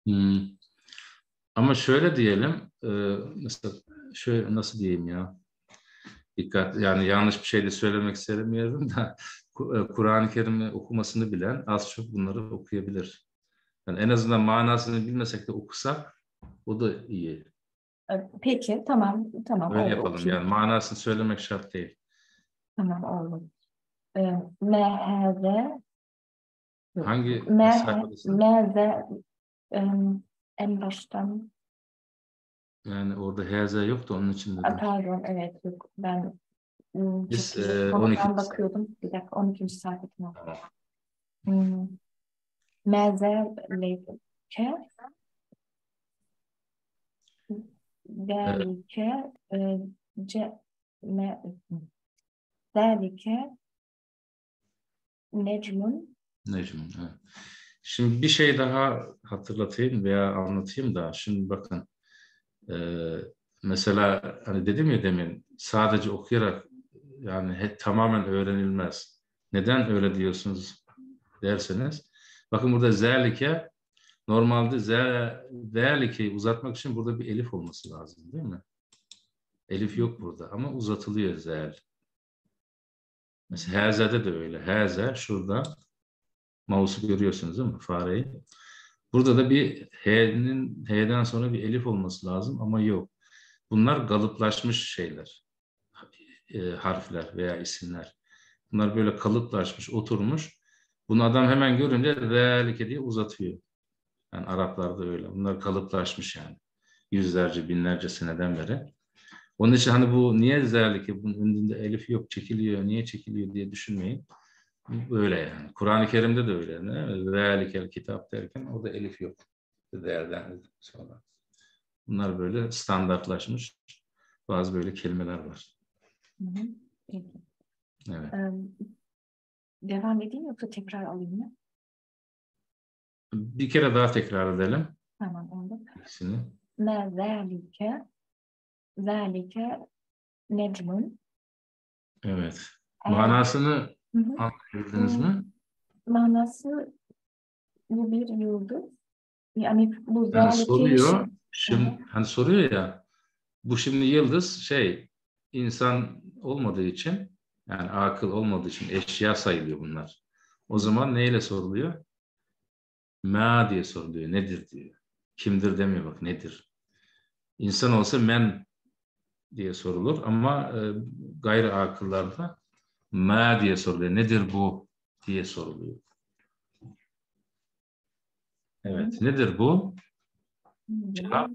Ama şöyle diyelim. Mesela şöyle nasıl diyeyim ya? Dikkat, yani yanlış bir şey de söylemek istemiyorum da Kur'an-ı Kerim'i okumasını bilen az çok bunları okuyabilir. Yani en azından manasını bilmesek de okusak o da iyi. Peki, tamam. Öyle yapalım yani, manasını söylemek şart değil. Tamam, olur. Mehze hangi mehze en baştan, yani orada heze yok da onun için de. Pardon, evet, yok. Ben biz 12. bakıyordum. Bir dakika, 12. sayfasına. Mehze leke zelike zelike necmun. Evet. Şimdi bir şey daha hatırlatayım veya anlatayım da. Şimdi bakın. Mesela hani dedim ya demin, sadece okuyarak yani tamamen öğrenilmez. Neden öyle diyorsunuz derseniz. Bakın burada zelike, normalde zelikeyi uzatmak için burada bir elif olması lazım değil mi? Elif yok burada ama uzatılıyor zel. Mesela heze'de de öyle. Heze şurada, mouse'u görüyorsunuz değil mi? Fareyi. Burada da bir H'den sonra bir elif olması lazım ama yok. Bunlar kalıplaşmış şeyler. Harfler veya isimler. Bunlar böyle kalıplaşmış, oturmuş. Bunu adam hemen görünce zelike diye uzatıyor. Yani Araplarda öyle. Bunlar kalıplaşmış yani. Yüzlerce, binlerce seneden beri. Onun için hani bu niye zalike, bunun önünde elif yok, çekiliyor, niye çekiliyor diye düşünmeyin. Böyle yani. Kur'an-ı Kerim'de de öyle. Zalikel kitap derken orada elif yok. Değerlendirdim sonra. Bunlar böyle standartlaşmış. Bazı böyle kelimeler var. Peki. Evet. Devam edeyim yoksa tekrar alayım mı? Bir kere daha tekrar edelim. Tamam, oldu. İkisini. Me zalike necmun. Evet. Manasını Hı hı. anlayabildiniz mi? Manası bu bir yıldız. Yani bu Yani zalike soruyor. işi. Şimdi hani soruyor ya. Bu şimdi yıldız insan olmadığı için, yani akıl olmadığı için eşya sayılıyor bunlar. O zaman neyle soruluyor? Ma diye soruluyor. Nedir diyor. Kimdir demiyor, bak nedir. İnsan olsa men diye sorulur ama gayri akıllarda ma diye soruluyor. Nedir bu diye soruluyor. Evet. Nedir bu? Cevap.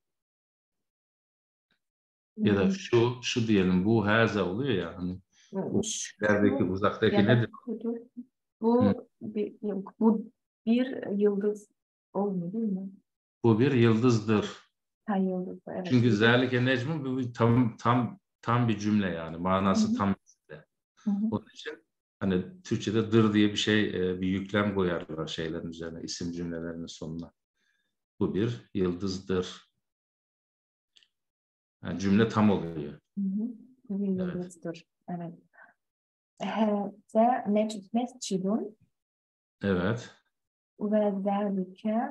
Ya da şu diyelim, bu haza oluyor ya hani bu ilerideki, uzaktaki nedir? Bu bir yıldız olmuyor değil mi? Bu bir yıldızdır. Ha, yıldız, evet. Çünkü zalike necmun bu tam bir cümle yani. Manası tam bir cümle. Onun için hani Türkçe'de dır diye bir şey, bir yüklem koyarlar şeylerin üzerine, isim cümlelerinin sonuna. Bu bir yıldızdır. Yani cümle tam oluyor. Bu bir yıldızdır. Evet. Hâze mescidun Evet. ve zâlike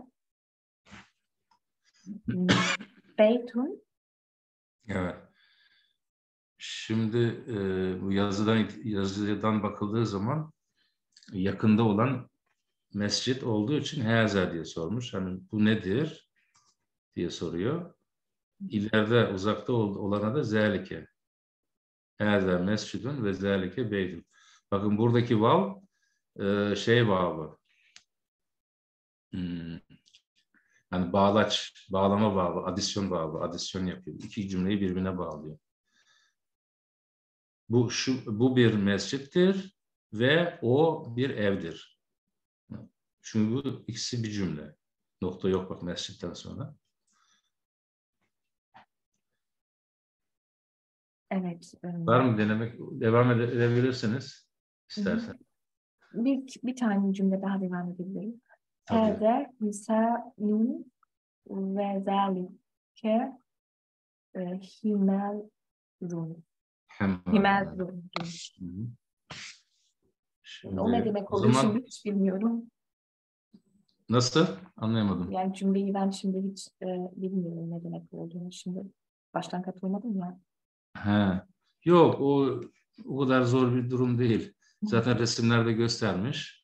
beytun. Evet. Şimdi bu yazıdan bakıldığı zaman yakında olan mescit olduğu için hâza diye sormuş. Hani bu nedir diye soruyor. İleride uzakta olana da zâlike. Hâza mescidun ve zâlike beytun. Bakın buradaki vav vavı. Yani bağlama vavı, adisyon vavı, adisyon yapıyor. İki cümleyi birbirine bağlıyor. Bu bir mescittir ve o bir evdir. Çünkü bu ikisi bir cümle. Nokta yok bak mescitten sonra. Evet. Var mı denemek? Devam edebilirsiniz istersen. Bir tane cümle daha devam edebilirim. Tabii. Hâze misâlun ve zâlike himelrun. Himelrun. O ne demek oluyor şimdi hiç bilmiyorum. Nasıl? Anlayamadım. Yani cümleyi ben şimdi hiç bilmiyorum ne demek olduğunu. Şimdi baştan katılmadım ya. Yok, o kadar zor bir durum değil. Zaten resimlerde göstermiş.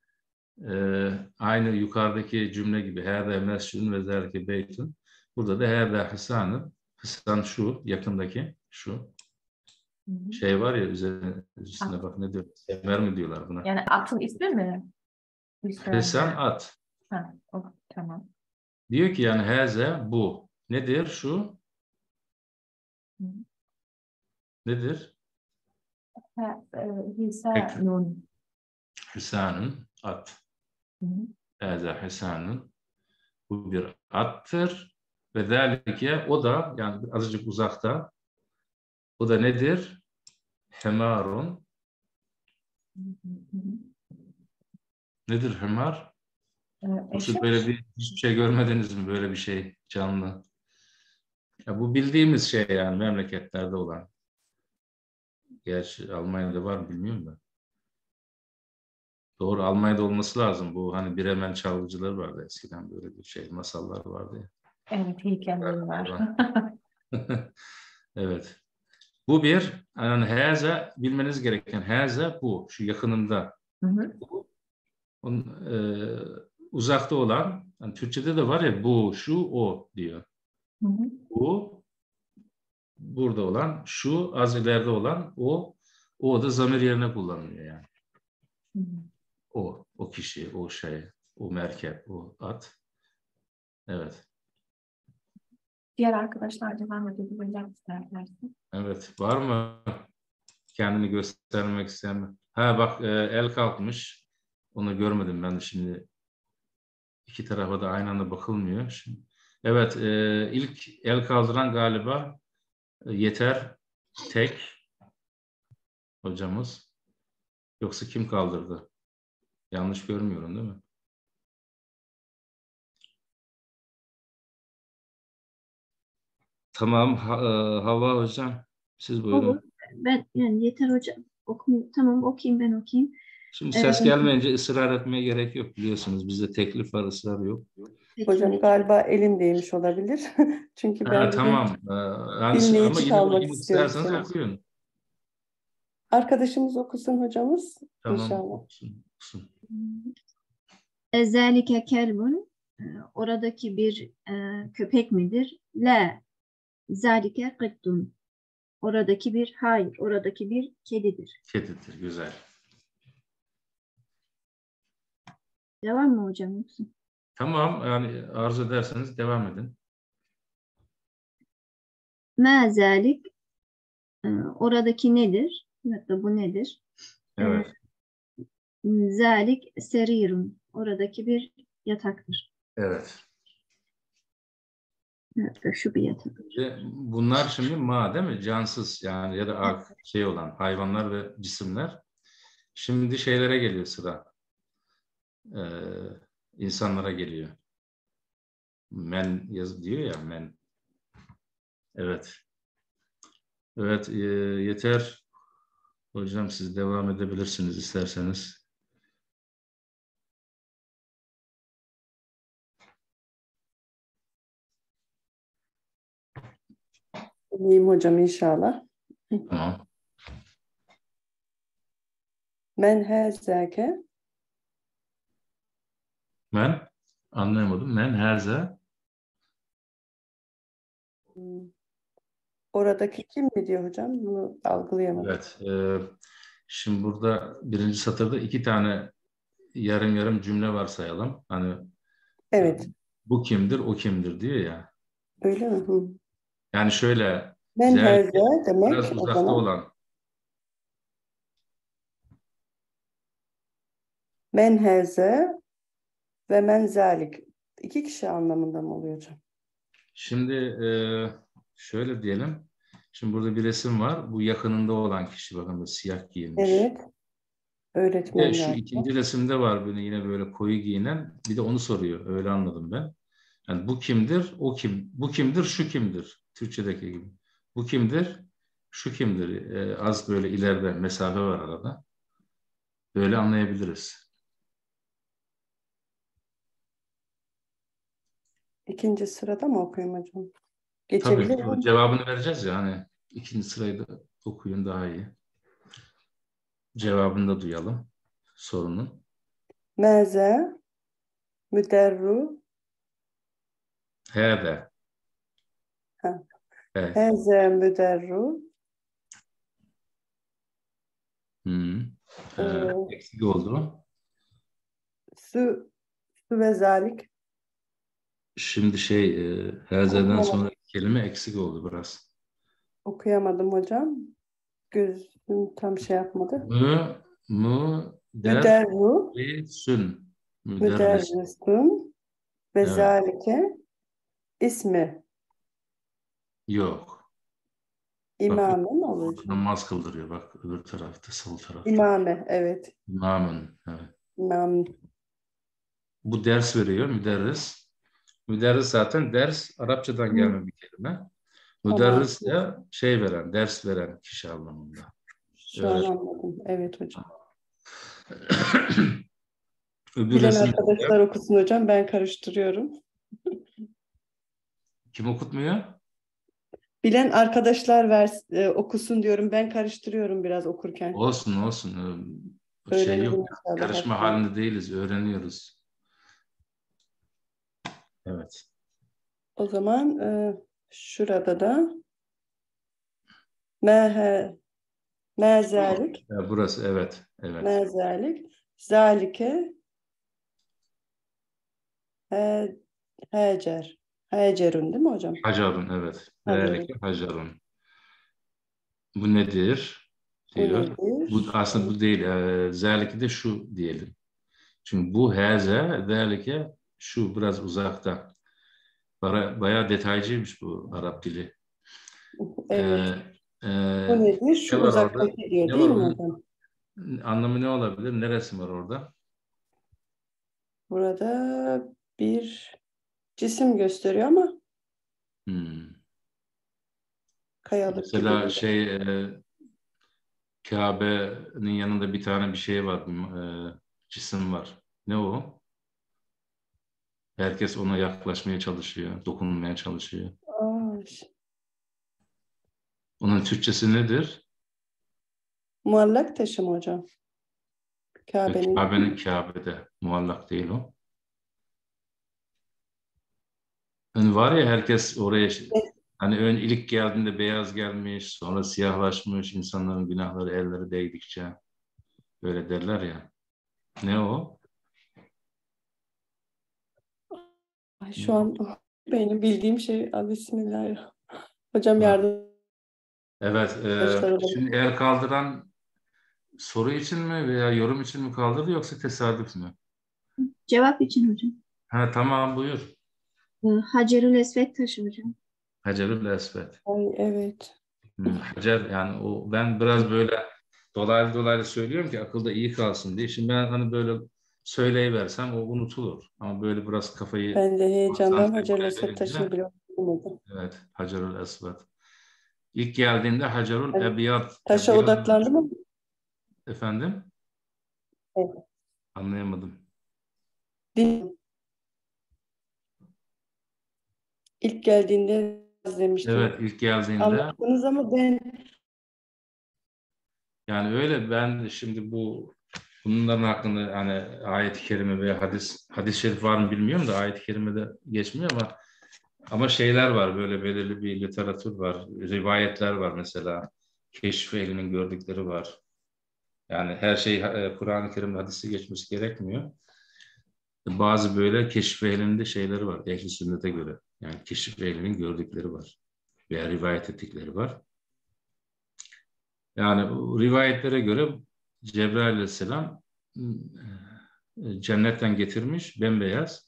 Aynı yukarıdaki cümle gibi hâzâ mescidun ve zâlike beytun. Burada da hâzâ hisanun. Hisan şu, yakındaki şu. Şey var ya üzerine bak ne diyor? Semer mi diyorlar buna? Yani atın ismi mi? Hisan at. Tamam. Diyor ki yani hâzâ bu. Nedir şu? Nedir? Hisanun. Hisanun at. Hâzâ hisanun. Bu bir attır. Ve zâlike o da yani azıcık uzakta. O da nedir? Hemarun. Nedir hemar? Yoksa böyle hiçbir şey görmediniz mi? Böyle bir şey canlı. Ya bu bildiğimiz şey yani memleketlerde olan. Gerçi Almanya'da var mı bilmiyorum da. Doğru, Almanya'da olması lazım. Bu hani Bremen çalgıcıları vardı eskiden, böyle bir şey masallar vardı ya. Evet, heykelleri var. Evet. Bu bir yani hâzâ bilmeniz gereken hâzâ bu. Şu yakınında. Bu, uzakta olan yani Türkçe'de de var ya bu, şu, o diyor. Bu burada olan, şu az ileride olan, o da zamir yerine kullanılıyor yani. O kişi, o şey, o merkep, o at. Evet. Diğer arkadaşlar devam edebilirler isterlerse. Evet. Var mı kendini göstermek isteyen mi? Ha bak el kalkmış. Onu görmedim ben de şimdi. İki tarafa da aynı anda bakılmıyor. Şimdi, evet. İlk el kaldıran galiba Yeter tek hocamız. Yoksa kim kaldırdı? Yanlış görmüyorum değil mi? Tamam. Havva hocam. Siz buyurun. Olur. Ben yani yeter hocam. Tamam okuyayım ben okuyayım. Şimdi ses gelmeyince ısrar etmeye gerek yok biliyorsunuz. Bizde teklif var, ısrar yok. Hocam galiba elim değmiş olabilir. Çünkü ben Tamam. Yani, dinleyici ama yine kalmak okuyun istiyorum isterseniz seni. okuyun. Arkadaşımız okusun Tamam. inşallah. Okusun. Zalike kelbun, oradaki bir köpek midir? La zalike kıttun, oradaki bir hayır, oradaki bir kedidir. Kedidir. Güzel. Devam mı hocam yoksa? Tamam. Yani arzu ederseniz devam edin. Ma zalik, oradaki nedir? Hatta bu nedir? Evet. Zalik serirun, oradaki bir yataktır. Evet. Hatta şu bir yatak. Bunlar şimdi ma değil mi? Cansız yani ya da şey olan hayvanlar ve cisimler. Şimdi şeylere geliyor sıra. İnsanlara geliyor. Men diyor ya men. Evet. Evet yeter. Hocam siz devam edebilirsiniz isterseniz. İyiyim hocam inşallah. Tamam. Men hezake. Men anlayamadım. Men herze. Oradaki kim mi diyor hocam? Bunu algılayamadım. Evet. Şimdi burada birinci satırda 2 tane yarım yarım cümle varsayalım. Hani Evet. bu kimdir, o kimdir diyor ya. Öyle mi? Hı. Yani şöyle Men heze demek biraz o uzakta zaman. olan. Men heze ve men zalik. 2 kişi anlamında mı oluyor hocam? Şimdi şöyle diyelim. Şimdi burada bir resim var. Bu yakınında olan kişi bakın da siyah giyinmiş. Evet. Öğretmen Şu galiba. ikinci resimde var böyle yine böyle koyu giyinen. Bir de onu soruyor. Öyle anladım ben. Yani bu kimdir? O kim? Bu kimdir? Şu kimdir? Türkçedeki gibi. Bu kimdir? Şu kimdir? Az böyle ileride mesafe var arada. Böyle anlayabiliriz. İkinci sırada mı okuyayım hocam? Tabii Geçebilir miyim? cevabını vereceğiz ya hani ikinci sırayı da okuyun daha iyi. Cevabını da duyalım sorunun. Meze müderru Hede. Ha. Evet. heze müderru Eksik oldu. su ve zalik. Şimdi hezeden sonra kelime eksik oldu biraz. Okuyamadım hocam. Gözüm tam şey yapmadı. Müderrisün. Müderrisun ve Evet. zalike ismi Yok. imamen Bak, olacak. namaz kıldırıyor bak öbür tarafta, sol tarafta. İmame, evet. İmamın. Evet. İmam. Bu ders veriyor müderris. Müderris zaten ders Arapçadan gelme bir kelime. Müderris de veren, ders veren kişi anlamında. Şu an anladım. Evet hocam. Öbür Bilen resim arkadaşlar okusun hocam. Ben karıştırıyorum. kim okutmuyor? Bilen arkadaşlar okusun diyorum. Ben karıştırıyorum biraz okurken. Olsun. Şey yok. Yarışma halinde değiliz. Öğreniyoruz. Evet. O zaman şurada da mezalik. Burası evet. Mezalik. Zalike Hacer. Hacerun değil mi hocam? Hacarun, evet. Hacerun. Zâlike hacarun. Bu nedir? Bu Diyor. nedir? Bu aslında bu değil. Zâlike de şu diyelim. Çünkü bu haze, zâlike şu biraz uzakta. Bayağı detaycıymış bu Arap dili. Evet. Ee, Bu nedir? Şu ne var orada? uzaktaki diyor Ne değil var mi onun hocam? anlamı ne olabilir? Neresi var orada? Burada bir cisim gösteriyor ama kayalık gibi. Mesela Kabe'nin yanında bir tane bir şey var, cisim var. Ne o? Herkes ona yaklaşmaya çalışıyor, dokunmaya çalışıyor. Aa, Onun Türkçesi nedir? muallak taşı mı hocam? Kabe'nin. Kabe'de. Muallak değil o. Hani var ya herkes oraya hani ilk geldiğinde beyaz gelmiş, sonra siyahlaşmış, insanların günahları elleri değdikçe böyle derler ya. Ne o? Şu an benim bildiğim şey bismillah. Hocam yardım. Evet. Şimdi el kaldıran soru için mi veya yorum için mi kaldırdı yoksa tesadüf mü? Cevap için hocam. Ha, tamam buyur. Hacerül Esved taşı hocam. Hacerül Esved. Ay, evet. Hacer yani o ben biraz böyle dolaylı söylüyorum ki akılda iyi kalsın diye. Şimdi ben hani böyle söyleyiversem o unutulur. Ama böyle biraz kafayı Ben de heyecandan konsantre Hacerül buraya Esved taşını verince, bilmedim. evet, Hacerül Esved. İlk geldiğinde Hacerül Ebiyad. Taşa odaklandı mı? Efendim? Evet. Anlayamadım. İlk geldiğinde demiştim. Evet, ilk geldiğinde. Anlattınız ama ben Yani öyle ben şimdi bunların hakkında hani ayet-i kerime veya hadis-i şerif var mı bilmiyorum da ayet-i kerimede geçmiyor ama şeyler var, böyle belirli bir literatür var, rivayetler var mesela. Keşif ehlinin gördükleri var. Yani her şey Kur'an-ı Kerim'de hadisi geçmesi gerekmiyor. Bazı böyle keşif ehlinin de şeyleri var, ehl-i sünnete göre. Yani keşif ehlinin gördükleri var veya rivayet ettikleri var. Yani bu rivayetlere göre Cebrail Aleyhisselam cennetten getirmiş bembeyaz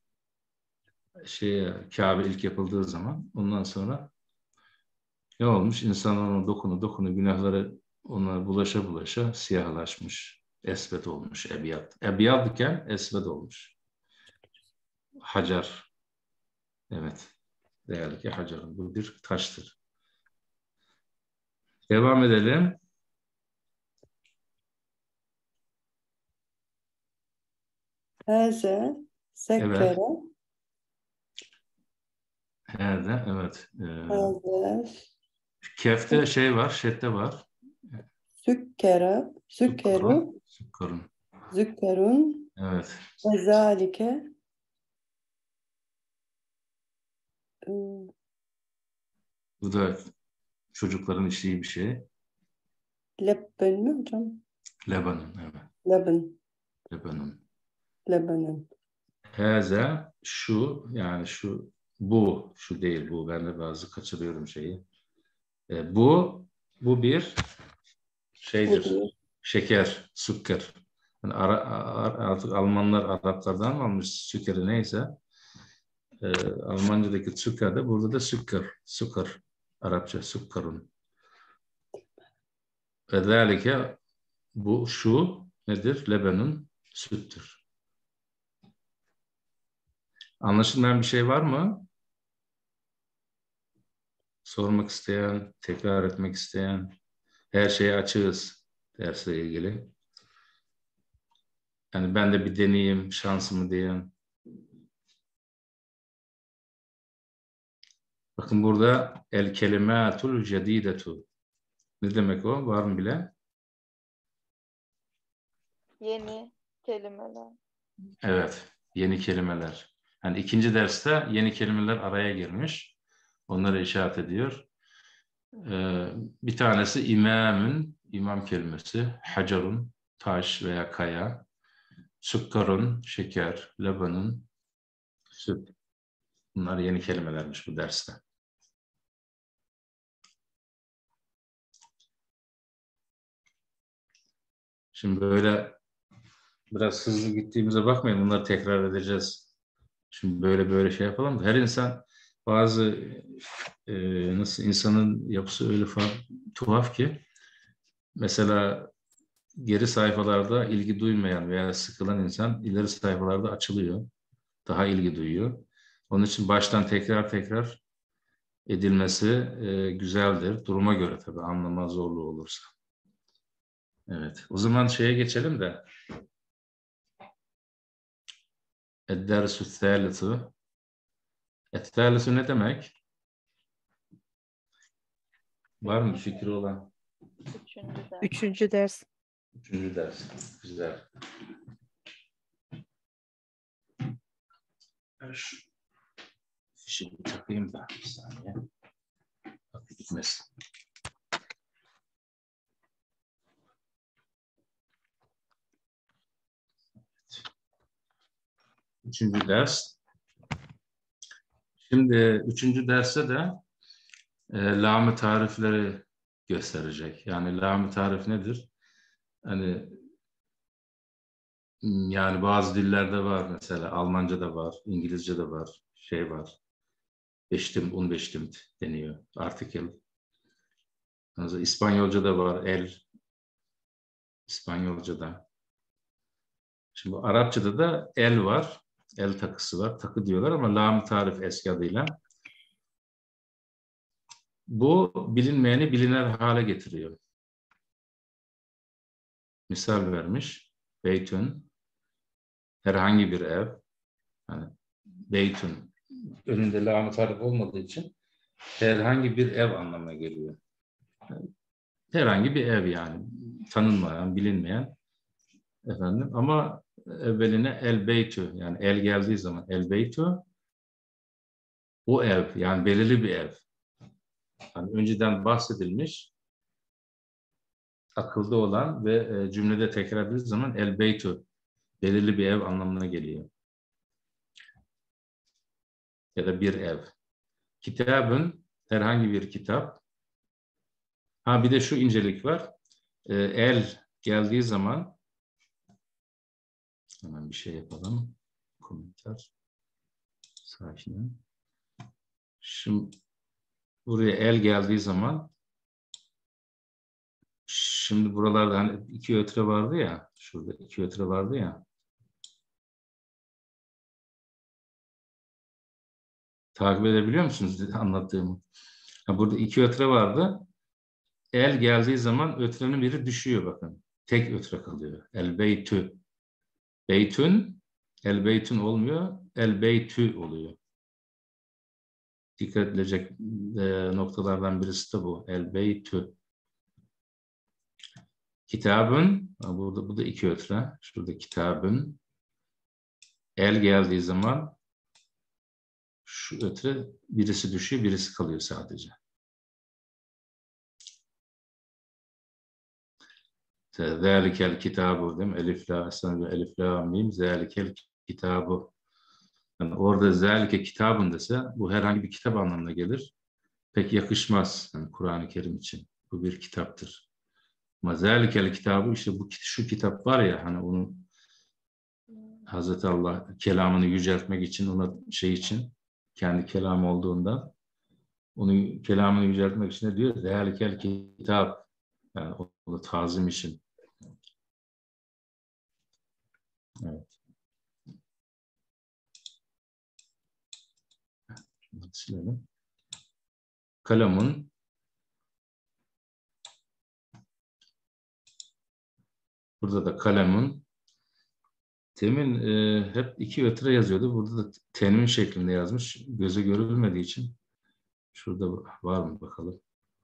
Kabe ilk yapıldığı zaman, ondan sonra ne olmuş? İnsanlar ona dokunu günahları ona bulaşa siyahlaşmış, esved olmuş, ebiyad. Ebiyad iken esved olmuş. Hacer. Evet. Değerli ki hacerın. Bu bir taştır. Devam edelim. Haze, Sekkere, Evet. Nerede? Evet. Haze, Kefte var, şedde var. Sükkere, Sükkeru, Sükkarun. Zükkerun, Evet. ve zalike, Bu da çocukların içtiği bir şey. Lebben mi hocam? Lebanon, evet. Lebben, Lebanon. Lebanon. Haza, şu, yani şu değil bu. Ben de bazı kaçırıyorum şeyi. Bu bir şeydir. Şeker, sükker. Yani artık Almanlar Araplardan mı almış sükkeri neyse. Almanca'daki sükker de burada da sükker. Arapça sükkarun. Ve zâlike şu nedir? Lebanın süttür. Anlaşılmayan bir şey var mı? Sormak isteyen, tekrar etmek isteyen, her şeye açığız dersle ilgili. Yani ben de bir deneyeyim, şansımı diyen. Bakın burada el kelimatul cedidetu. Ne demek o? Var mı bile? Yeni kelimeler. Evet, yeni kelimeler. Yani ikinci derste yeni kelimeler araya girmiş. Onları işaret ediyor. Bir tanesi imam kelimesi. Hacerun, taş veya kaya. Sükkarun, şeker. Lebanun, süt. Bunlar yeni kelimelermiş bu derste. Şimdi böyle biraz hızlı gittiğimize bakmayın. Bunları tekrar edeceğiz. Şimdi böyle şey yapalım da her insan bazı nasıl insanın yapısı öyle tuhaf ki mesela geri sayfalarda ilgi duymayan veya sıkılan insan ileri sayfalarda açılıyor. Daha ilgi duyuyor. Onun için baştan tekrar edilmesi güzeldir. Duruma göre tabii anlama zorluğu olursa. Evet. O zaman şeye geçelim de. Ed-dersu thâlisu. Et-thâlisu ne demek? Var mı bir fikri olan? Üçüncü ders. Üçüncü ders. Güzel. Şu fişi bir takayım da bir saniye. Bak gitmesin. Üçüncü ders. Şimdi üçüncü derste de lam-ı tarifleri gösterecek. Yani lam-ı tarif nedir? Hani yani bazı dillerde var mesela. Almanca'da var, İngilizce'de var, var. Bestimmt, unbestimmt deniyor. Artikel. Mesela İspanyolca'da var, el. İspanyolca'da. Şimdi Arapça'da da el var. El takısı var. Takı diyorlar ama lam-ı tarif eski adıyla. Bu bilinmeyeni biliner hale getiriyor. Misal vermiş. Beytün. Herhangi bir ev. Yani beytün. Önünde lam-ı tarif olmadığı için herhangi bir ev anlamına geliyor. Yani herhangi bir ev yani. Tanınmayan, bilinmeyen. Efendim ama evveline el beytü yani el geldiği zaman el beytü o ev yani belirli bir ev. Yani önceden bahsedilmiş akılda olan ve cümlede tekrar edildiği zaman el beytü belirli bir ev anlamına geliyor. Ya da bir ev. Kitabın herhangi bir kitap. Ha bir de şu incelik var. El geldiği zaman hemen bir şey yapalım. Komentar. Sakin. Şimdi buraya el geldiği zaman şimdi buralarda hani iki ötre vardı ya. Şurada iki ötre vardı ya. Takip edebiliyor musunuz anlattığımı? Burada iki ötre vardı. El geldiği zaman ötrenin biri düşüyor bakın. Tek ötre kalıyor. El beytü. Beytün. El beytün olmuyor. El beytü oluyor. Dikkat edilecek noktalardan birisi de bu. El beytü. Kitabın. Burada bu da iki ötre. Şurada kitabın. El geldiği zaman şu ötre birisi düşüyor, birisi kalıyor sadece. Zâlikel kitabu değil mi? Elif la ve elif la mim. Zâlikel kitabu. Yani orada zâlike kitabın dese bu herhangi bir kitap anlamına gelir. Pek yakışmaz yani Kur'an-ı Kerim için. Bu bir kitaptır. Ama zâlikel kitabı işte şu kitap var ya hani onun Hazreti Allah kelamını yüceltmek için ona için kendi kelamı olduğundan onu kelamını yüceltmek için ne diyor? Zâlikel kitap. Yani onu tazim için. Evet. Silelim. Kalemun. Burada da kalemun. Temin hep iki ötre yazıyordu. Burada da tenvin şeklinde yazmış. Göze görülmediği için. Şurada var mı bakalım.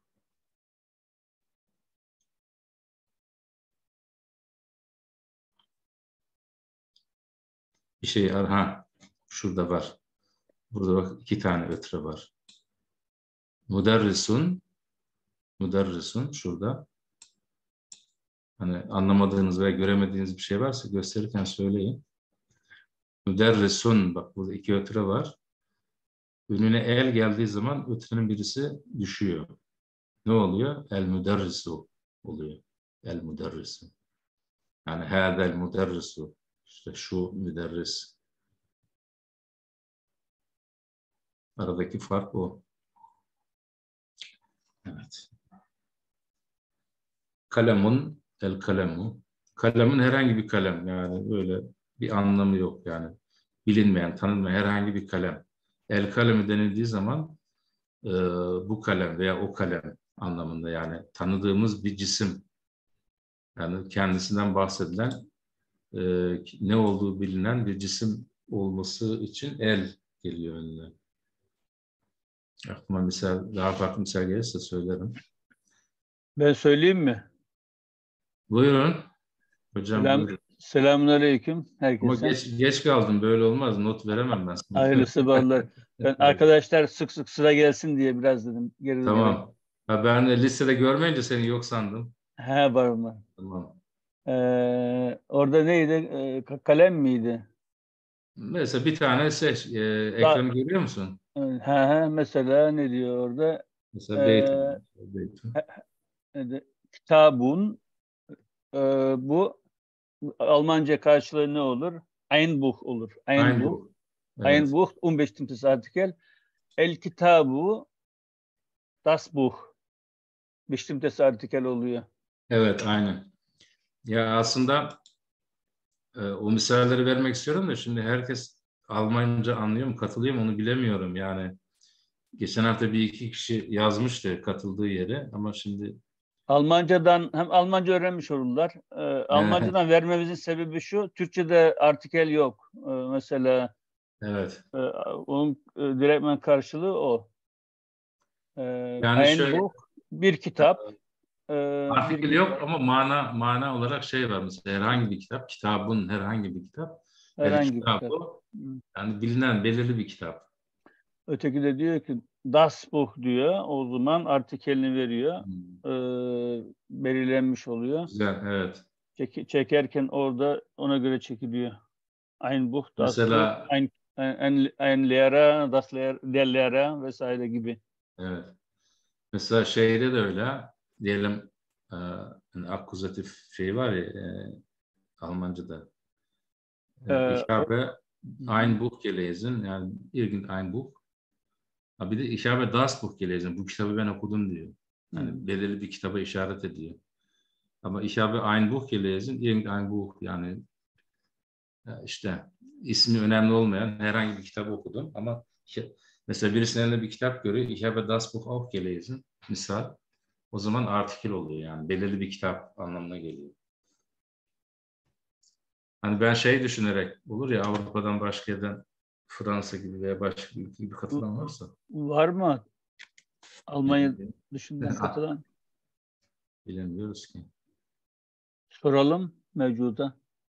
Bir şey şurada var. Burada bak iki tane ötre var. Müderrisun şurada. Hani anlamadığınız veya göremediğiniz bir şey varsa gösterirken söyleyin. Müderrisun bak burada iki ötre var. önüne el geldiği zaman ötürünün birisi düşüyor. Ne oluyor? El müderrisu oluyor. El müderrisu. Yani hâzel müderrisu. İşte şu müderris. Aradaki fark o. Evet. Kalemun, el kalemu. Kalemun herhangi bir kalem. Yani öyle bir anlamı yok yani. Bilinmeyen, tanınmayan herhangi bir kalem. El kalemi denildiği zaman bu kalem veya o kalem anlamında, yani tanıdığımız bir cisim. Yani kendisinden bahsedilen ne olduğu bilinen bir cisim olması için el geliyor önüne. Aklıma daha farklı misal gelirse söylerim. Ben söyleyeyim mi? Buyurun. Hocam buyurun. Selamünaleyküm Ama herkese. geç kaldım, böyle olmaz. Not veremem ben sana. Hayırlı sabahlar. Ben arkadaşlar sık sık sıra gelsin diye biraz dedim. Geri Tamam. Ha, ben de listede görmeyince seni yok sandım. He, var mı? Tamam. Orada neydi? Kalem miydi? Mesela bir tane seç. Ekranı görüyor musun? Mesela ne diyor orada? Mesela Beytun. Kitabun, bu Almanca karşılığı ne olur? Ein Buch olur. Ein Buch. Evet. Ein Buch, unbestimmtes Artikel. El Kitabu, das Buch. Bestimmtes Artikel oluyor. Evet, aynen. Ya aslında o misalleri vermek istiyorum da şimdi herkes Almanca anlıyor mu, katılıyor mu onu bilemiyorum. Yani geçen hafta bir iki kişi yazmıştı katıldığı yere ama şimdi Almancadan hem Almanca öğrenmiş olurlar. Almancadan vermemizin sebebi şu: Türkçe'de artikel yok. Mesela evet. Onun direktmen karşılığı o. Yani şöyle, Buch, bir kitap. artikel yok ama mana olarak şey var mesela, herhangi bir kitap, kitabın herhangi bir kitap. Herhangi bir kitap. Yani bilinen belirli bir kitap. Öteki de diyor ki das Buch diyor. O zaman artikelini veriyor. Belirlenmiş oluyor. Güzel, evet. Çekerken orada ona göre çekiliyor. Ein Buch, das Mesela, Buch, ein Lehrer, der Lehrer vesaire gibi. Evet. Mesela şeyde de öyle. Diyelim akuzatif şey var ya Almanca'da. Ich habe ein Buch gelesen. Yani irgendein Buch. Bir de ich habe das Buch gelesen. Bu kitabı ben okudum diyor. Yani belirli bir kitaba işaret ediyor. Ama ich habe ein Buch gelesen. Irgendein Buch. Yani işte ismi önemli olmayan herhangi bir kitabı okudum. Ama mesela birisinin elinde bir kitap görüyor. Ich habe das Buch auch gelesen. Misal. O zaman artikel oluyor yani. Belirli bir kitap anlamına geliyor. Hani ben şey düşünerek olur ya, Avrupa'dan başka yerden Fransa gibi veya başka bir ülke gibi katılan varsa. Var mı? Almanya dışından katılan? Bilemiyoruz ki. Soralım mevcuda.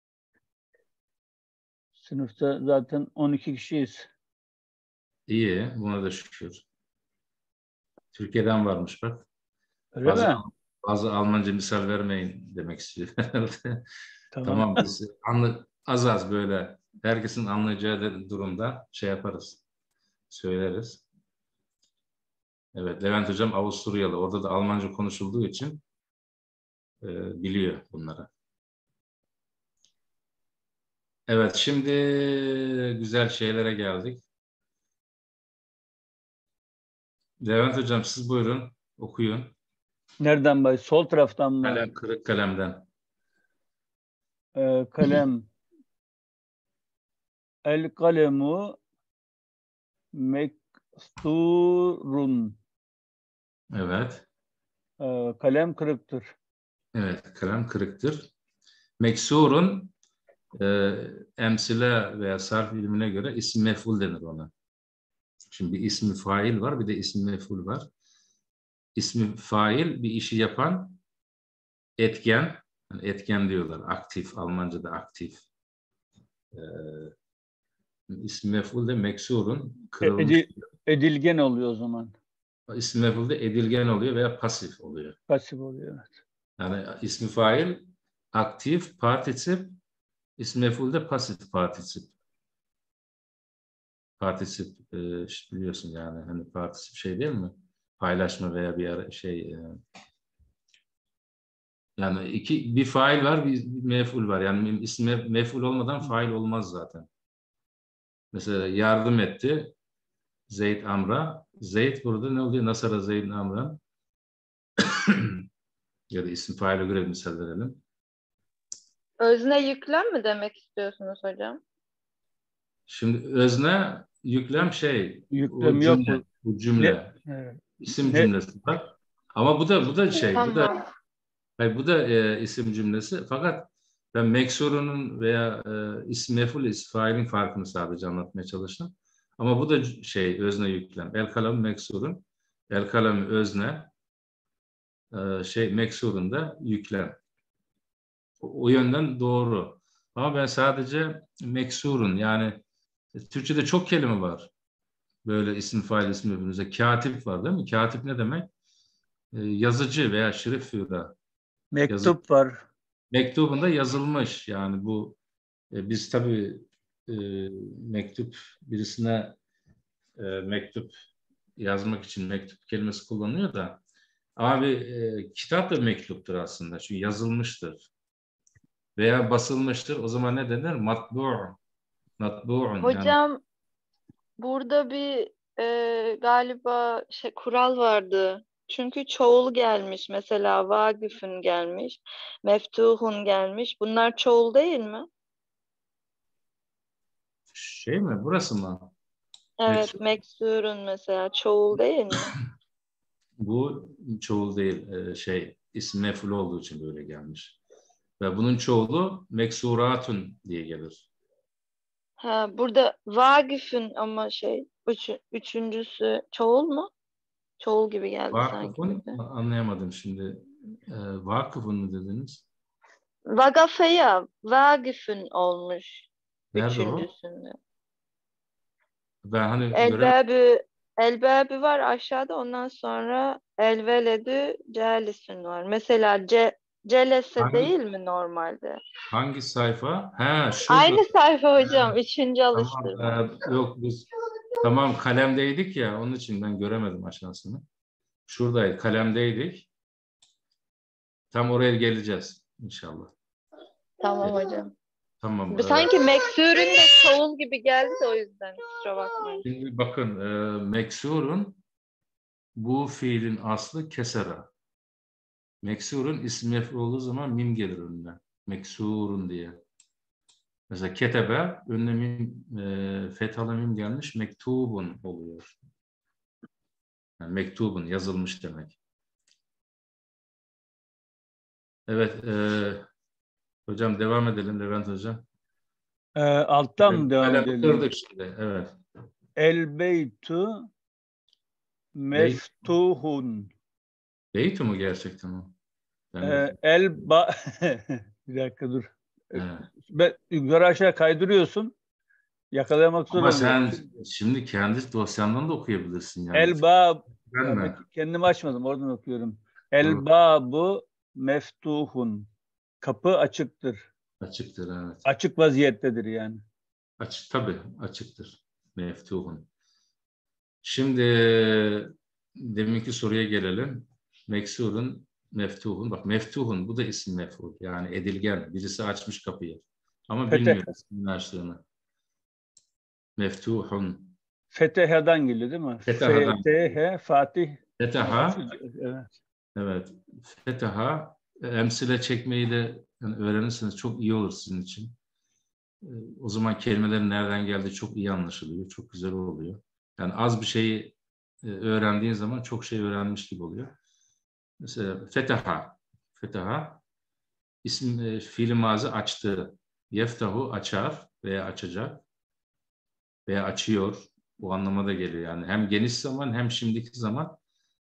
Sınıfta zaten 12 kişiyiz. İyi, buna da şükür. Türkiye'den varmış bak. Öyle mi? Bazı Almanca misal vermeyin demek istiyor. Tamam. Biz az böyle herkesin anlayacağı durumda şey yaparız. Söyleriz. Evet, Levent Hocam Avusturyalı. Orada da Almanca konuşulduğu için biliyor bunları. Evet, şimdi güzel şeylere geldik. Levent Hocam siz buyurun, okuyun. Nereden bay? Sol taraftan mı? Kırık kalemden. Kalem. El kalemu meksurun. Evet. Kalem kırıktır. Evet, kalem kırıktır. Meksurun emsile veya sarf bilimine göre isim mef'ul denir ona. Şimdi bir ismi fail var, bir de ismi mef'ul var. İsmi fail bir işi yapan etken, yani etken diyorlar, aktif, Almanca'da aktif. İsmi mef'ul de meksurun kırılmış. Edilgen oluyor o zaman. İsmi mef'ul de edilgen oluyor veya pasif oluyor. Pasif oluyor, evet. Yani ismi fail aktif, partisip, ismi mef'ul de pasif partisip. Partisip işte biliyorsun yani hani partisip şey değil mi? Paylaşma veya bir şey yani bir fail var, bir mef'ul var. Yani isim mef'ul olmadan fail olmaz zaten. Mesela yardım etti Zeyd Amr'a. Zeyd burada ne oluyor? Nasara Zeyd Amr'a. Ya da isim faile göre misal verelim. Özne yüklem mi demek istiyorsunuz hocam? Şimdi özne yüklem şey. Yüklem O yok cümle. mu? Bu cümle. Evet. İsim cümlesi var. Ama bu da şey. Tamam. Bu da isim cümlesi. Fakat ben meksurunun veya isim mef'ul isim failin farkını sadece anlatmaya çalıştım. Ama bu da şey özne yüklem. El kalem meksurun. El kalem özne. Meksurun da yüklem. O yönden doğru. Ama ben sadece meksurun yani Türkçe'de çok kelime var. Böyle isim fail isim mef'ul. Katip var değil mi? Katip ne demek? Yazıcı veya şerif-führer. Mektup var. Mektubunda yazılmış. Yani bu biz tabii mektup birisine mektup yazmak için mektup kelimesi kullanıyor da abi kitap da mektuptur aslında. Çünkü yazılmıştır. Veya basılmıştır. O zaman ne denir? Matbu'. Matbu'un. Yani Hocam burada bir galiba kural vardı. Çünkü çoğul gelmiş. Mesela vagifün gelmiş. Meftuhun gelmiş. Bunlar çoğul değil mi? şey mi? Burası mı? Evet, Meksur. meksurun mesela çoğul değil mi? Bu çoğul değil. İsim mef'ul olduğu için böyle gelmiş. Ve bunun çoğulu meksuratun diye gelir. Ha, burada vagifün ama üçüncüsü çoğul mu? Çoğul gibi geldi sanki Vakıfın bize. anlayamadım şimdi. Vakıfın mı dediniz? Vagafeya vagifün olmuş Nerede o? üçüncüsünde. Ben hani Elbabü var aşağıda, ondan sonra elveledü celisün var. Mesela celese değil mi normalde? hangi sayfa? Ha şurada. Aynı sayfa hocam. Üçüncü Tamam. alıştırma. Yok biz tamam kalemdeydik ya onun için ben göremedim aşağısını. Şuradaydı kalemdeydik. Tam oraya geleceğiz inşallah. Tamam hocam. Tamam. Sanki meksurun de çoğul gibi geldi de o yüzden kusura bakmayın. Şimdi bakın meksurun bu fiilin aslı kesera. Meksurun ismi mef'ul olduğu zaman mim gelir önüne. Meksurun diye. Mesela ketebe önüne mim, fethalı mim gelmiş mektubun oluyor. Yani mektubun yazılmış demek. Evet. Hocam devam edelim Levent Hocam. Alttan mı devam edelim? Kırdık şimdi. Evet. El beytu meftuhun. Beytu mu gerçekten o? Bir dakika dur. Evet. Yukarı aşağı kaydırıyorsun. Yakalamak zor Ama oluyor. sen şimdi kendi dosyandan da okuyabilirsin yani. El-bab. Ben kendimi açmadım. Oradan okuyorum. El-babu meftuhun. Kapı açıktır. Açıktır evet. Açık vaziyettedir yani. Açık tabii açıktır. Meftuhun. Şimdi deminki soruya gelelim. Meksurun meftuhun. Bak meftuhun bu da isim mef'ul. Yani edilgen. Birisi açmış kapıyı. Ama bilmiyor ismini açtığını. Meftuhun. Feteha'dan geliyor değil mi? Feteha'dan. Fetehe, Fatih. Feteha. Evet. Evet. Feteha. Emsile çekmeyi de yani öğrenirseniz çok iyi olur sizin için. O zaman kelimelerin nereden geldiği çok iyi anlaşılıyor. Çok güzel oluyor. Yani az bir şeyi öğrendiğin zaman çok şey öğrenmiş gibi oluyor. Mesela fetaha. Fetaha isim fiil-i mazi açtı. Yeftahu açar veya açacak veya açıyor. Bu anlama da geliyor yani. Hem geniş zaman hem şimdiki zaman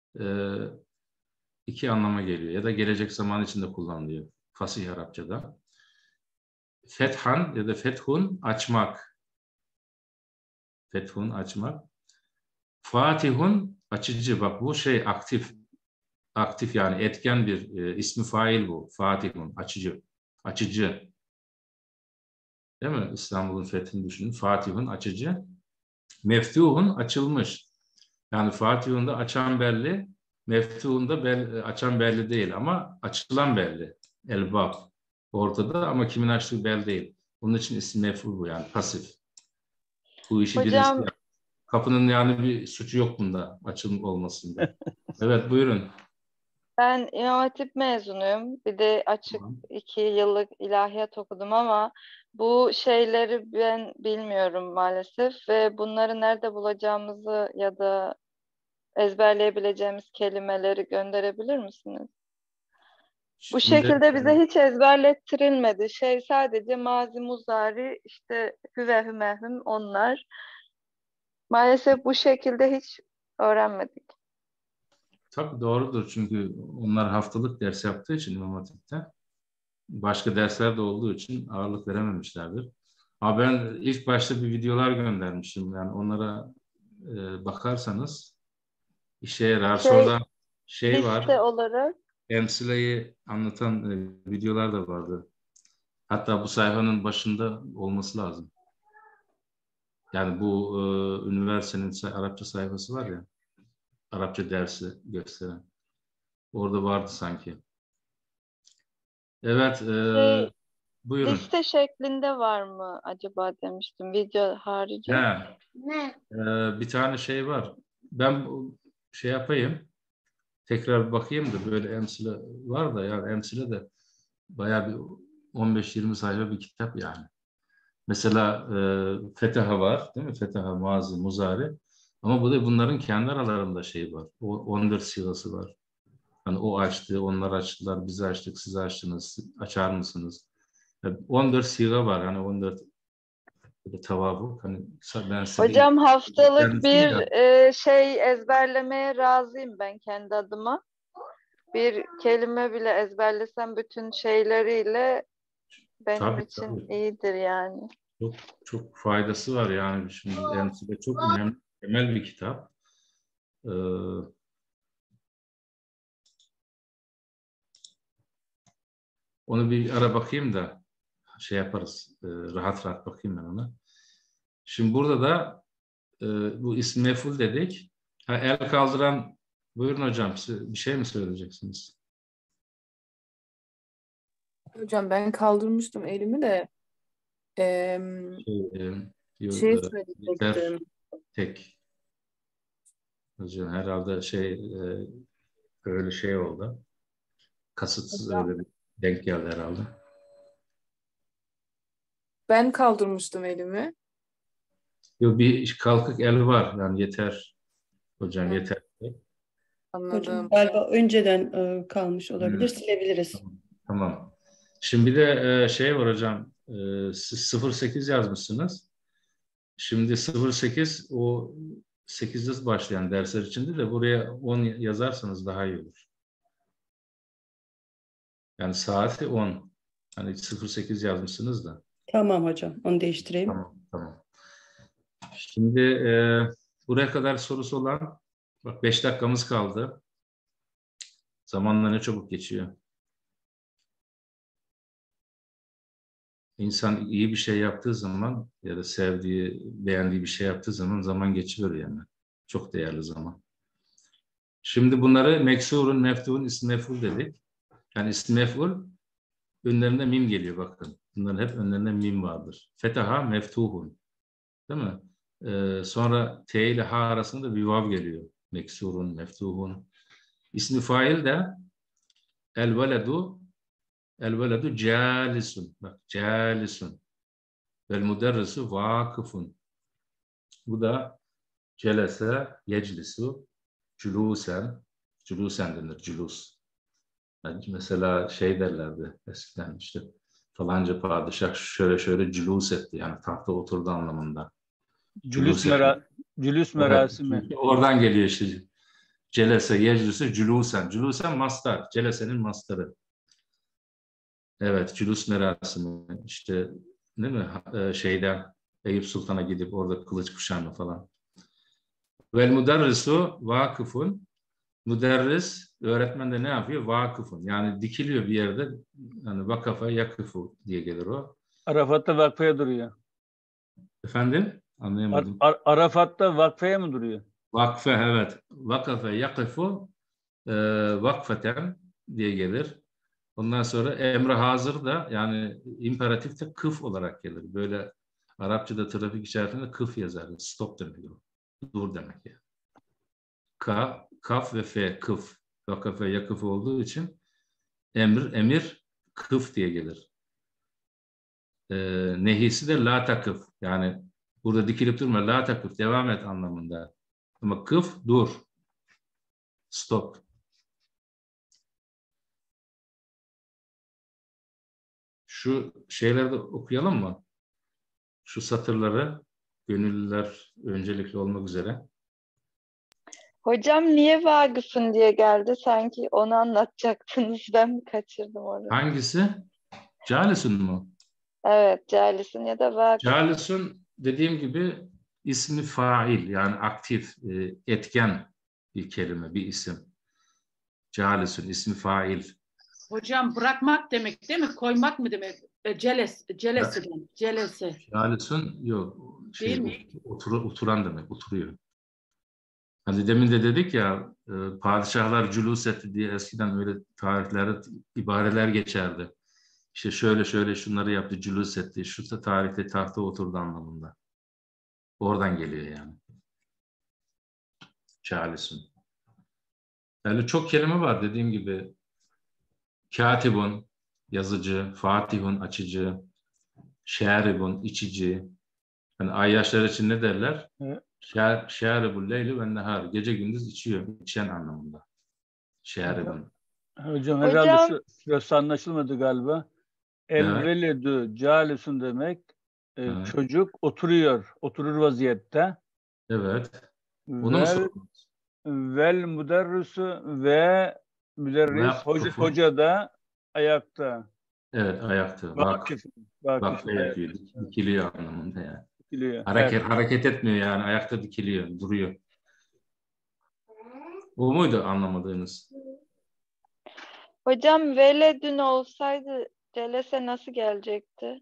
iki anlama geliyor. Ya da gelecek zaman içinde kullanılıyor. Fasih Arapçada. Fethan ya da fethun açmak. Fethun açmak. Fatihun açıcı. Bak bu şey aktif. Aktif yani etken bir ismi fail bu. Fatihun açıcı. Açıcı. Değil mi? İstanbul'un fethini düşünün. Fatihun açıcı. Meftuhun açılmış. Yani Fatihun da açan belli, Meftuhun da açan belli değil ama açılan belli. El-Bab ortada ama kimin açtığı belli değil. Onun için isim mef'ul bu yani pasif. Bu işi Hocam birisi kapının yani bir suçu yok bunda açılım olmasında. Evet buyurun. ben İmam Hatip mezunuyum. Bir de açık 2 yıllık ilahiyat okudum ama bu şeyleri ben bilmiyorum maalesef ve bunları nerede bulacağımızı ya da ezberleyebileceğimiz kelimeleri gönderebilir misiniz? Bu Şimdi şekilde bize hiç ezberlettirilmedi. Şey sadece mazi muzari işte hüve hümehüm onlar. Maalesef bu şekilde hiç öğrenmedik. tabii doğrudur çünkü onlar haftalık ders yaptığı için İmam Hatip'te başka dersler de olduğu için ağırlık verememişlerdir. Ama ben ilk başta bir videolar göndermişim yani onlara bakarsanız işe yarar. Sonra şey var, Liste olarak emsileyi anlatan videolar da vardı. Hatta bu sayfanın başında olması lazım. Yani bu üniversitenin Arapça sayfası var ya, Arapça dersi gösteren. Orada vardı sanki. Evet, buyurun. liste şeklinde var mı acaba demiştim video harici. He, bir tane şey var. Ben şey yapayım. Tekrar bir bakayım da böyle emsile var da yani emsile de bayağı bir 15-20 sayfa bir kitap yani. Mesela Fetaha var değil mi? Fetaha, Mazi, Muzari. Ama bu da bunların kendi aralarında şey var. O 14 sigası var. Hani o açtı, onlar açtılar, biz açtık, siz açtınız, açar mısınız? Yani 14 siga var. Hani 14 tavabuk. Hani ben size Hocam haftalık bir ya. şey ezberlemeye razıyım ben kendi adıma. Bir kelime bile ezberlesem bütün şeyleriyle benim Tabii, için tabii. iyidir yani. Çok faydası var yani. Şimdi emsile çok önemli, temel bir kitap. Onu bir ara bakayım da şey yaparız. Rahat rahat bakayım ben ona. Şimdi burada da bu ismi mef'ul dedik. El kaldıran, buyurun hocam, bir şey mi söyleyeceksiniz? Hocam ben kaldırmıştım elimi de Yeter söyleyecektim. tek. Hocam herhalde öyle şey oldu. Kasıtsız Hocam, öyle bir denk geldi herhalde. ben kaldırmıştım elimi. Yok, bir kalkık el var. Yani yeter. Hocam Hı. yeter. Anladım. Hocam galiba önceden kalmış olabilir. Hmm. Silebiliriz. Tamam. Şimdi bir de şey var hocam. Siz 08 yazmışsınız. Şimdi 08 o 8'de başlayan dersler içinde de buraya 10 yazarsanız daha iyi olur. Yani saati 10. Hani 08 yazmışsınız da. Tamam hocam. Onu değiştireyim. Tamam. Şimdi buraya kadar sorusu olan, bak 5 dakikamız kaldı. Zamanla ne çabuk geçiyor. İnsan iyi bir şey yaptığı zaman ya da sevdiği, beğendiği bir şey yaptığı zaman geçiyor yani. Çok değerli zaman. Şimdi bunları meksurun, meftuhun, ismi mef'ul dedik. Yani ismi mef'ul önlerinde mim geliyor bakın. Bunların hep önlerinde mim vardır. Fetaha meftuhun. Değil mi? Sonra T ile H arasında bir vav geliyor. Meksurun, meftuhun. İsmi fail de el veledu calisun. Bak calisun. Vel müderrisu vakıfun. Bu da celese yeclisu culusen. Culusen denir. Culus. Yani mesela şey derlerdi eskiden işte falanca padişah şöyle cülus etti. Yani tahta oturdu anlamında. Cülüs merasimi. Evet, oradan geliyor işte. Celese, yeclüsü, culusen. Culusen mastar. Celesenin mastarı. Evet, cülus merasimi. İşte değil mi? Şeyden Eyüp Sultan'a gidip orada kılıç kuşanma falan. Vel müderrisu vakıfun. Müderris, öğretmen de ne yapıyor? Vakıfun. Yani dikiliyor bir yerde. Yani vakafa yakıfu diye gelir o. Arafat'ta vakfaya duruyor. Efendim? Anlayamadım. Arafat'ta vakfeye mi duruyor? Vakfe, evet. Vakafe yakifu vakfeten diye gelir. Ondan sonra emre hazır da yani imperatifte kıf olarak gelir. Böyle Arapçada trafik işaretinde kıf yazar. Stop demek o. Dur demek yani. Kaf ve fe kıf. Vakafe yakıf olduğu için emir kıf diye gelir. Nehisi de la takıf. Yani burada dikilip durma, la takıf, devam et anlamında. Ama kıf, dur. Stop. Şu şeyleri de okuyalım mı? Şu satırları, gönüllüler öncelikli olmak üzere. Hocam niye vakıfın diye geldi? Sanki onu anlatacaktınız. Ben mi kaçırdım onu? Hangisi? Calisun mu? Evet, calisun ya da vakıf. Calisun dediğim gibi ismi fail, yani aktif, etken bir kelime, bir isim. Calisun ismi fail. Hocam bırakmak demek değil mi? Koymak mı demek? Celesi. Calisun yok. Değil mi? Oturan demek, oturuyor. Hani demin de dedik ya, padişahlar cülus etti diye eskiden öyle tariflerde ibareler geçerdi. İşte şöyle şunları yaptı, cülus etti, şu tarihte tahta oturdu anlamında. Oradan geliyor yani. Calisun. Yani çok kelime var dediğim gibi. Katibun, yazıcı, fatihun, açıcı, şeribun, içici. Yani ayyaşlar için ne derler? Evet. Şeribul leyli ve nehar. Gece gündüz içiyor, içen anlamında. Şeribun. Hocam herhalde şurası anlaşılmadı galiba. El-veledü calisun demek çocuk oturuyor, oturur vaziyette. Evet. Onu mu sordunuz? Vel müderrisu ve müderris hoca da ayakta. Evet, ayakta. Vakıf yapıyor, dikiliyor anlamında yani. Dikiliyor. Hareket etmiyor yani, ayakta dikiliyor, duruyor. Bu muydu anlamadığınız? Hocam veledün olsaydı celese nasıl gelecekti?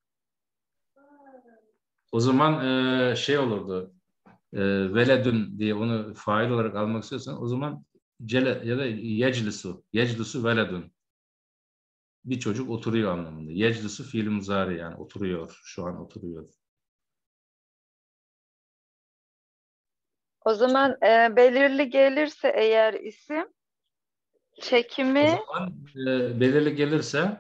O zaman şey olurdu. Veledün diye onu fail olarak almak istiyorsan o zaman ya da yeclisu veledün. Bir çocuk oturuyor anlamında. Yeclisu fiil muzari yani oturuyor. Şu an oturuyor. O zaman belirli gelirse eğer isim çekimi O zaman belirli gelirse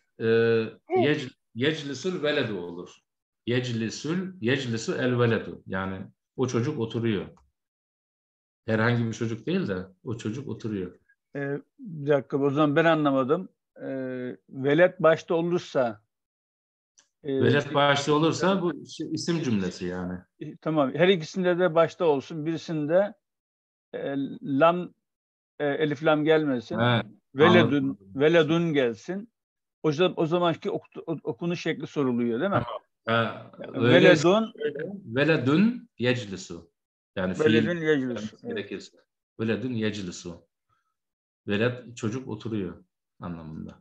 yeclisul veledu olur. Yeclisu el veledu. Yani o çocuk oturuyor. Herhangi bir çocuk değil de o çocuk oturuyor. Bir dakika, o zaman ben anlamadım. Velet başta olursa velet başta olursa bu isim cümlesi yani. Tamam. Her ikisinde de başta olsun. Birisinde lam elif lam gelmesin. Evet, veledun gelsin. O zamanki okunuş şekli soruluyor değil mi? Veledun yeclisu. Yani veledun yeclisu. Gerekirse. Veledun yeclisu. Veled çocuk oturuyor anlamında.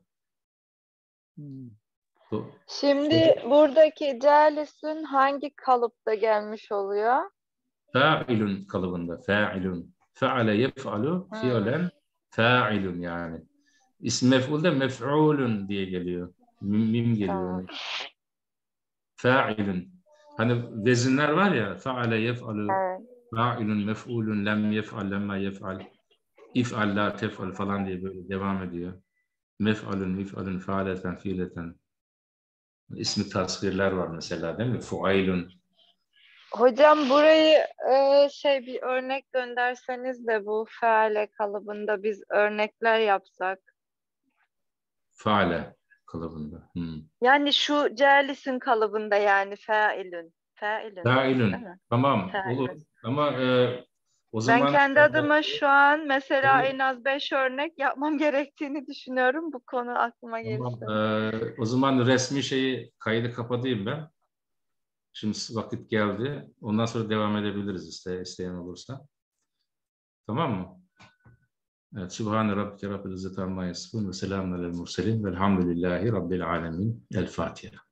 Şimdi buradaki calisun hangi kalıpta gelmiş oluyor? Fa'ilun kalıbında. Fa'ilun. Fe'ale yef'alu fi'len fa'ilun yani. İsm mef'ulde mef'ulun diye geliyor. Mim geliyor. Yani. Fa'ilun. Hani vezinler var ya. Fe'ale yef'alu. Fa'ilun mef'ulun lem yef'al lemma yef'al. İf'al la tef'al falan diye böyle devam ediyor. Mef'alun, fa'aleten, fi'leten. İsmi tasvirler var mesela değil mi? Fuailun. Hocam burayı bir örnek gönderseniz de bu faale kalıbında biz örnekler yapsak. Faale kalıbında. Yani şu calisin kalıbında yani failun. Failun. Tamam. Olur. Ama o zaman ben kendi adıma şu an mesela en az 5 örnek yapmam gerektiğini düşünüyorum. Bu konu aklıma gelirse. Tamam. O zaman resmi kaydı kapatayım ben. Şimdi vakit geldi. Ondan sonra devam edebiliriz isteyen olursa. Tamam mı? Evet. Sübhane Rabbike Rabbil İzzeti Amma Yasifun ve selamun alel murselin velhamdülillahi Rabbil Alemin. El Fatiha.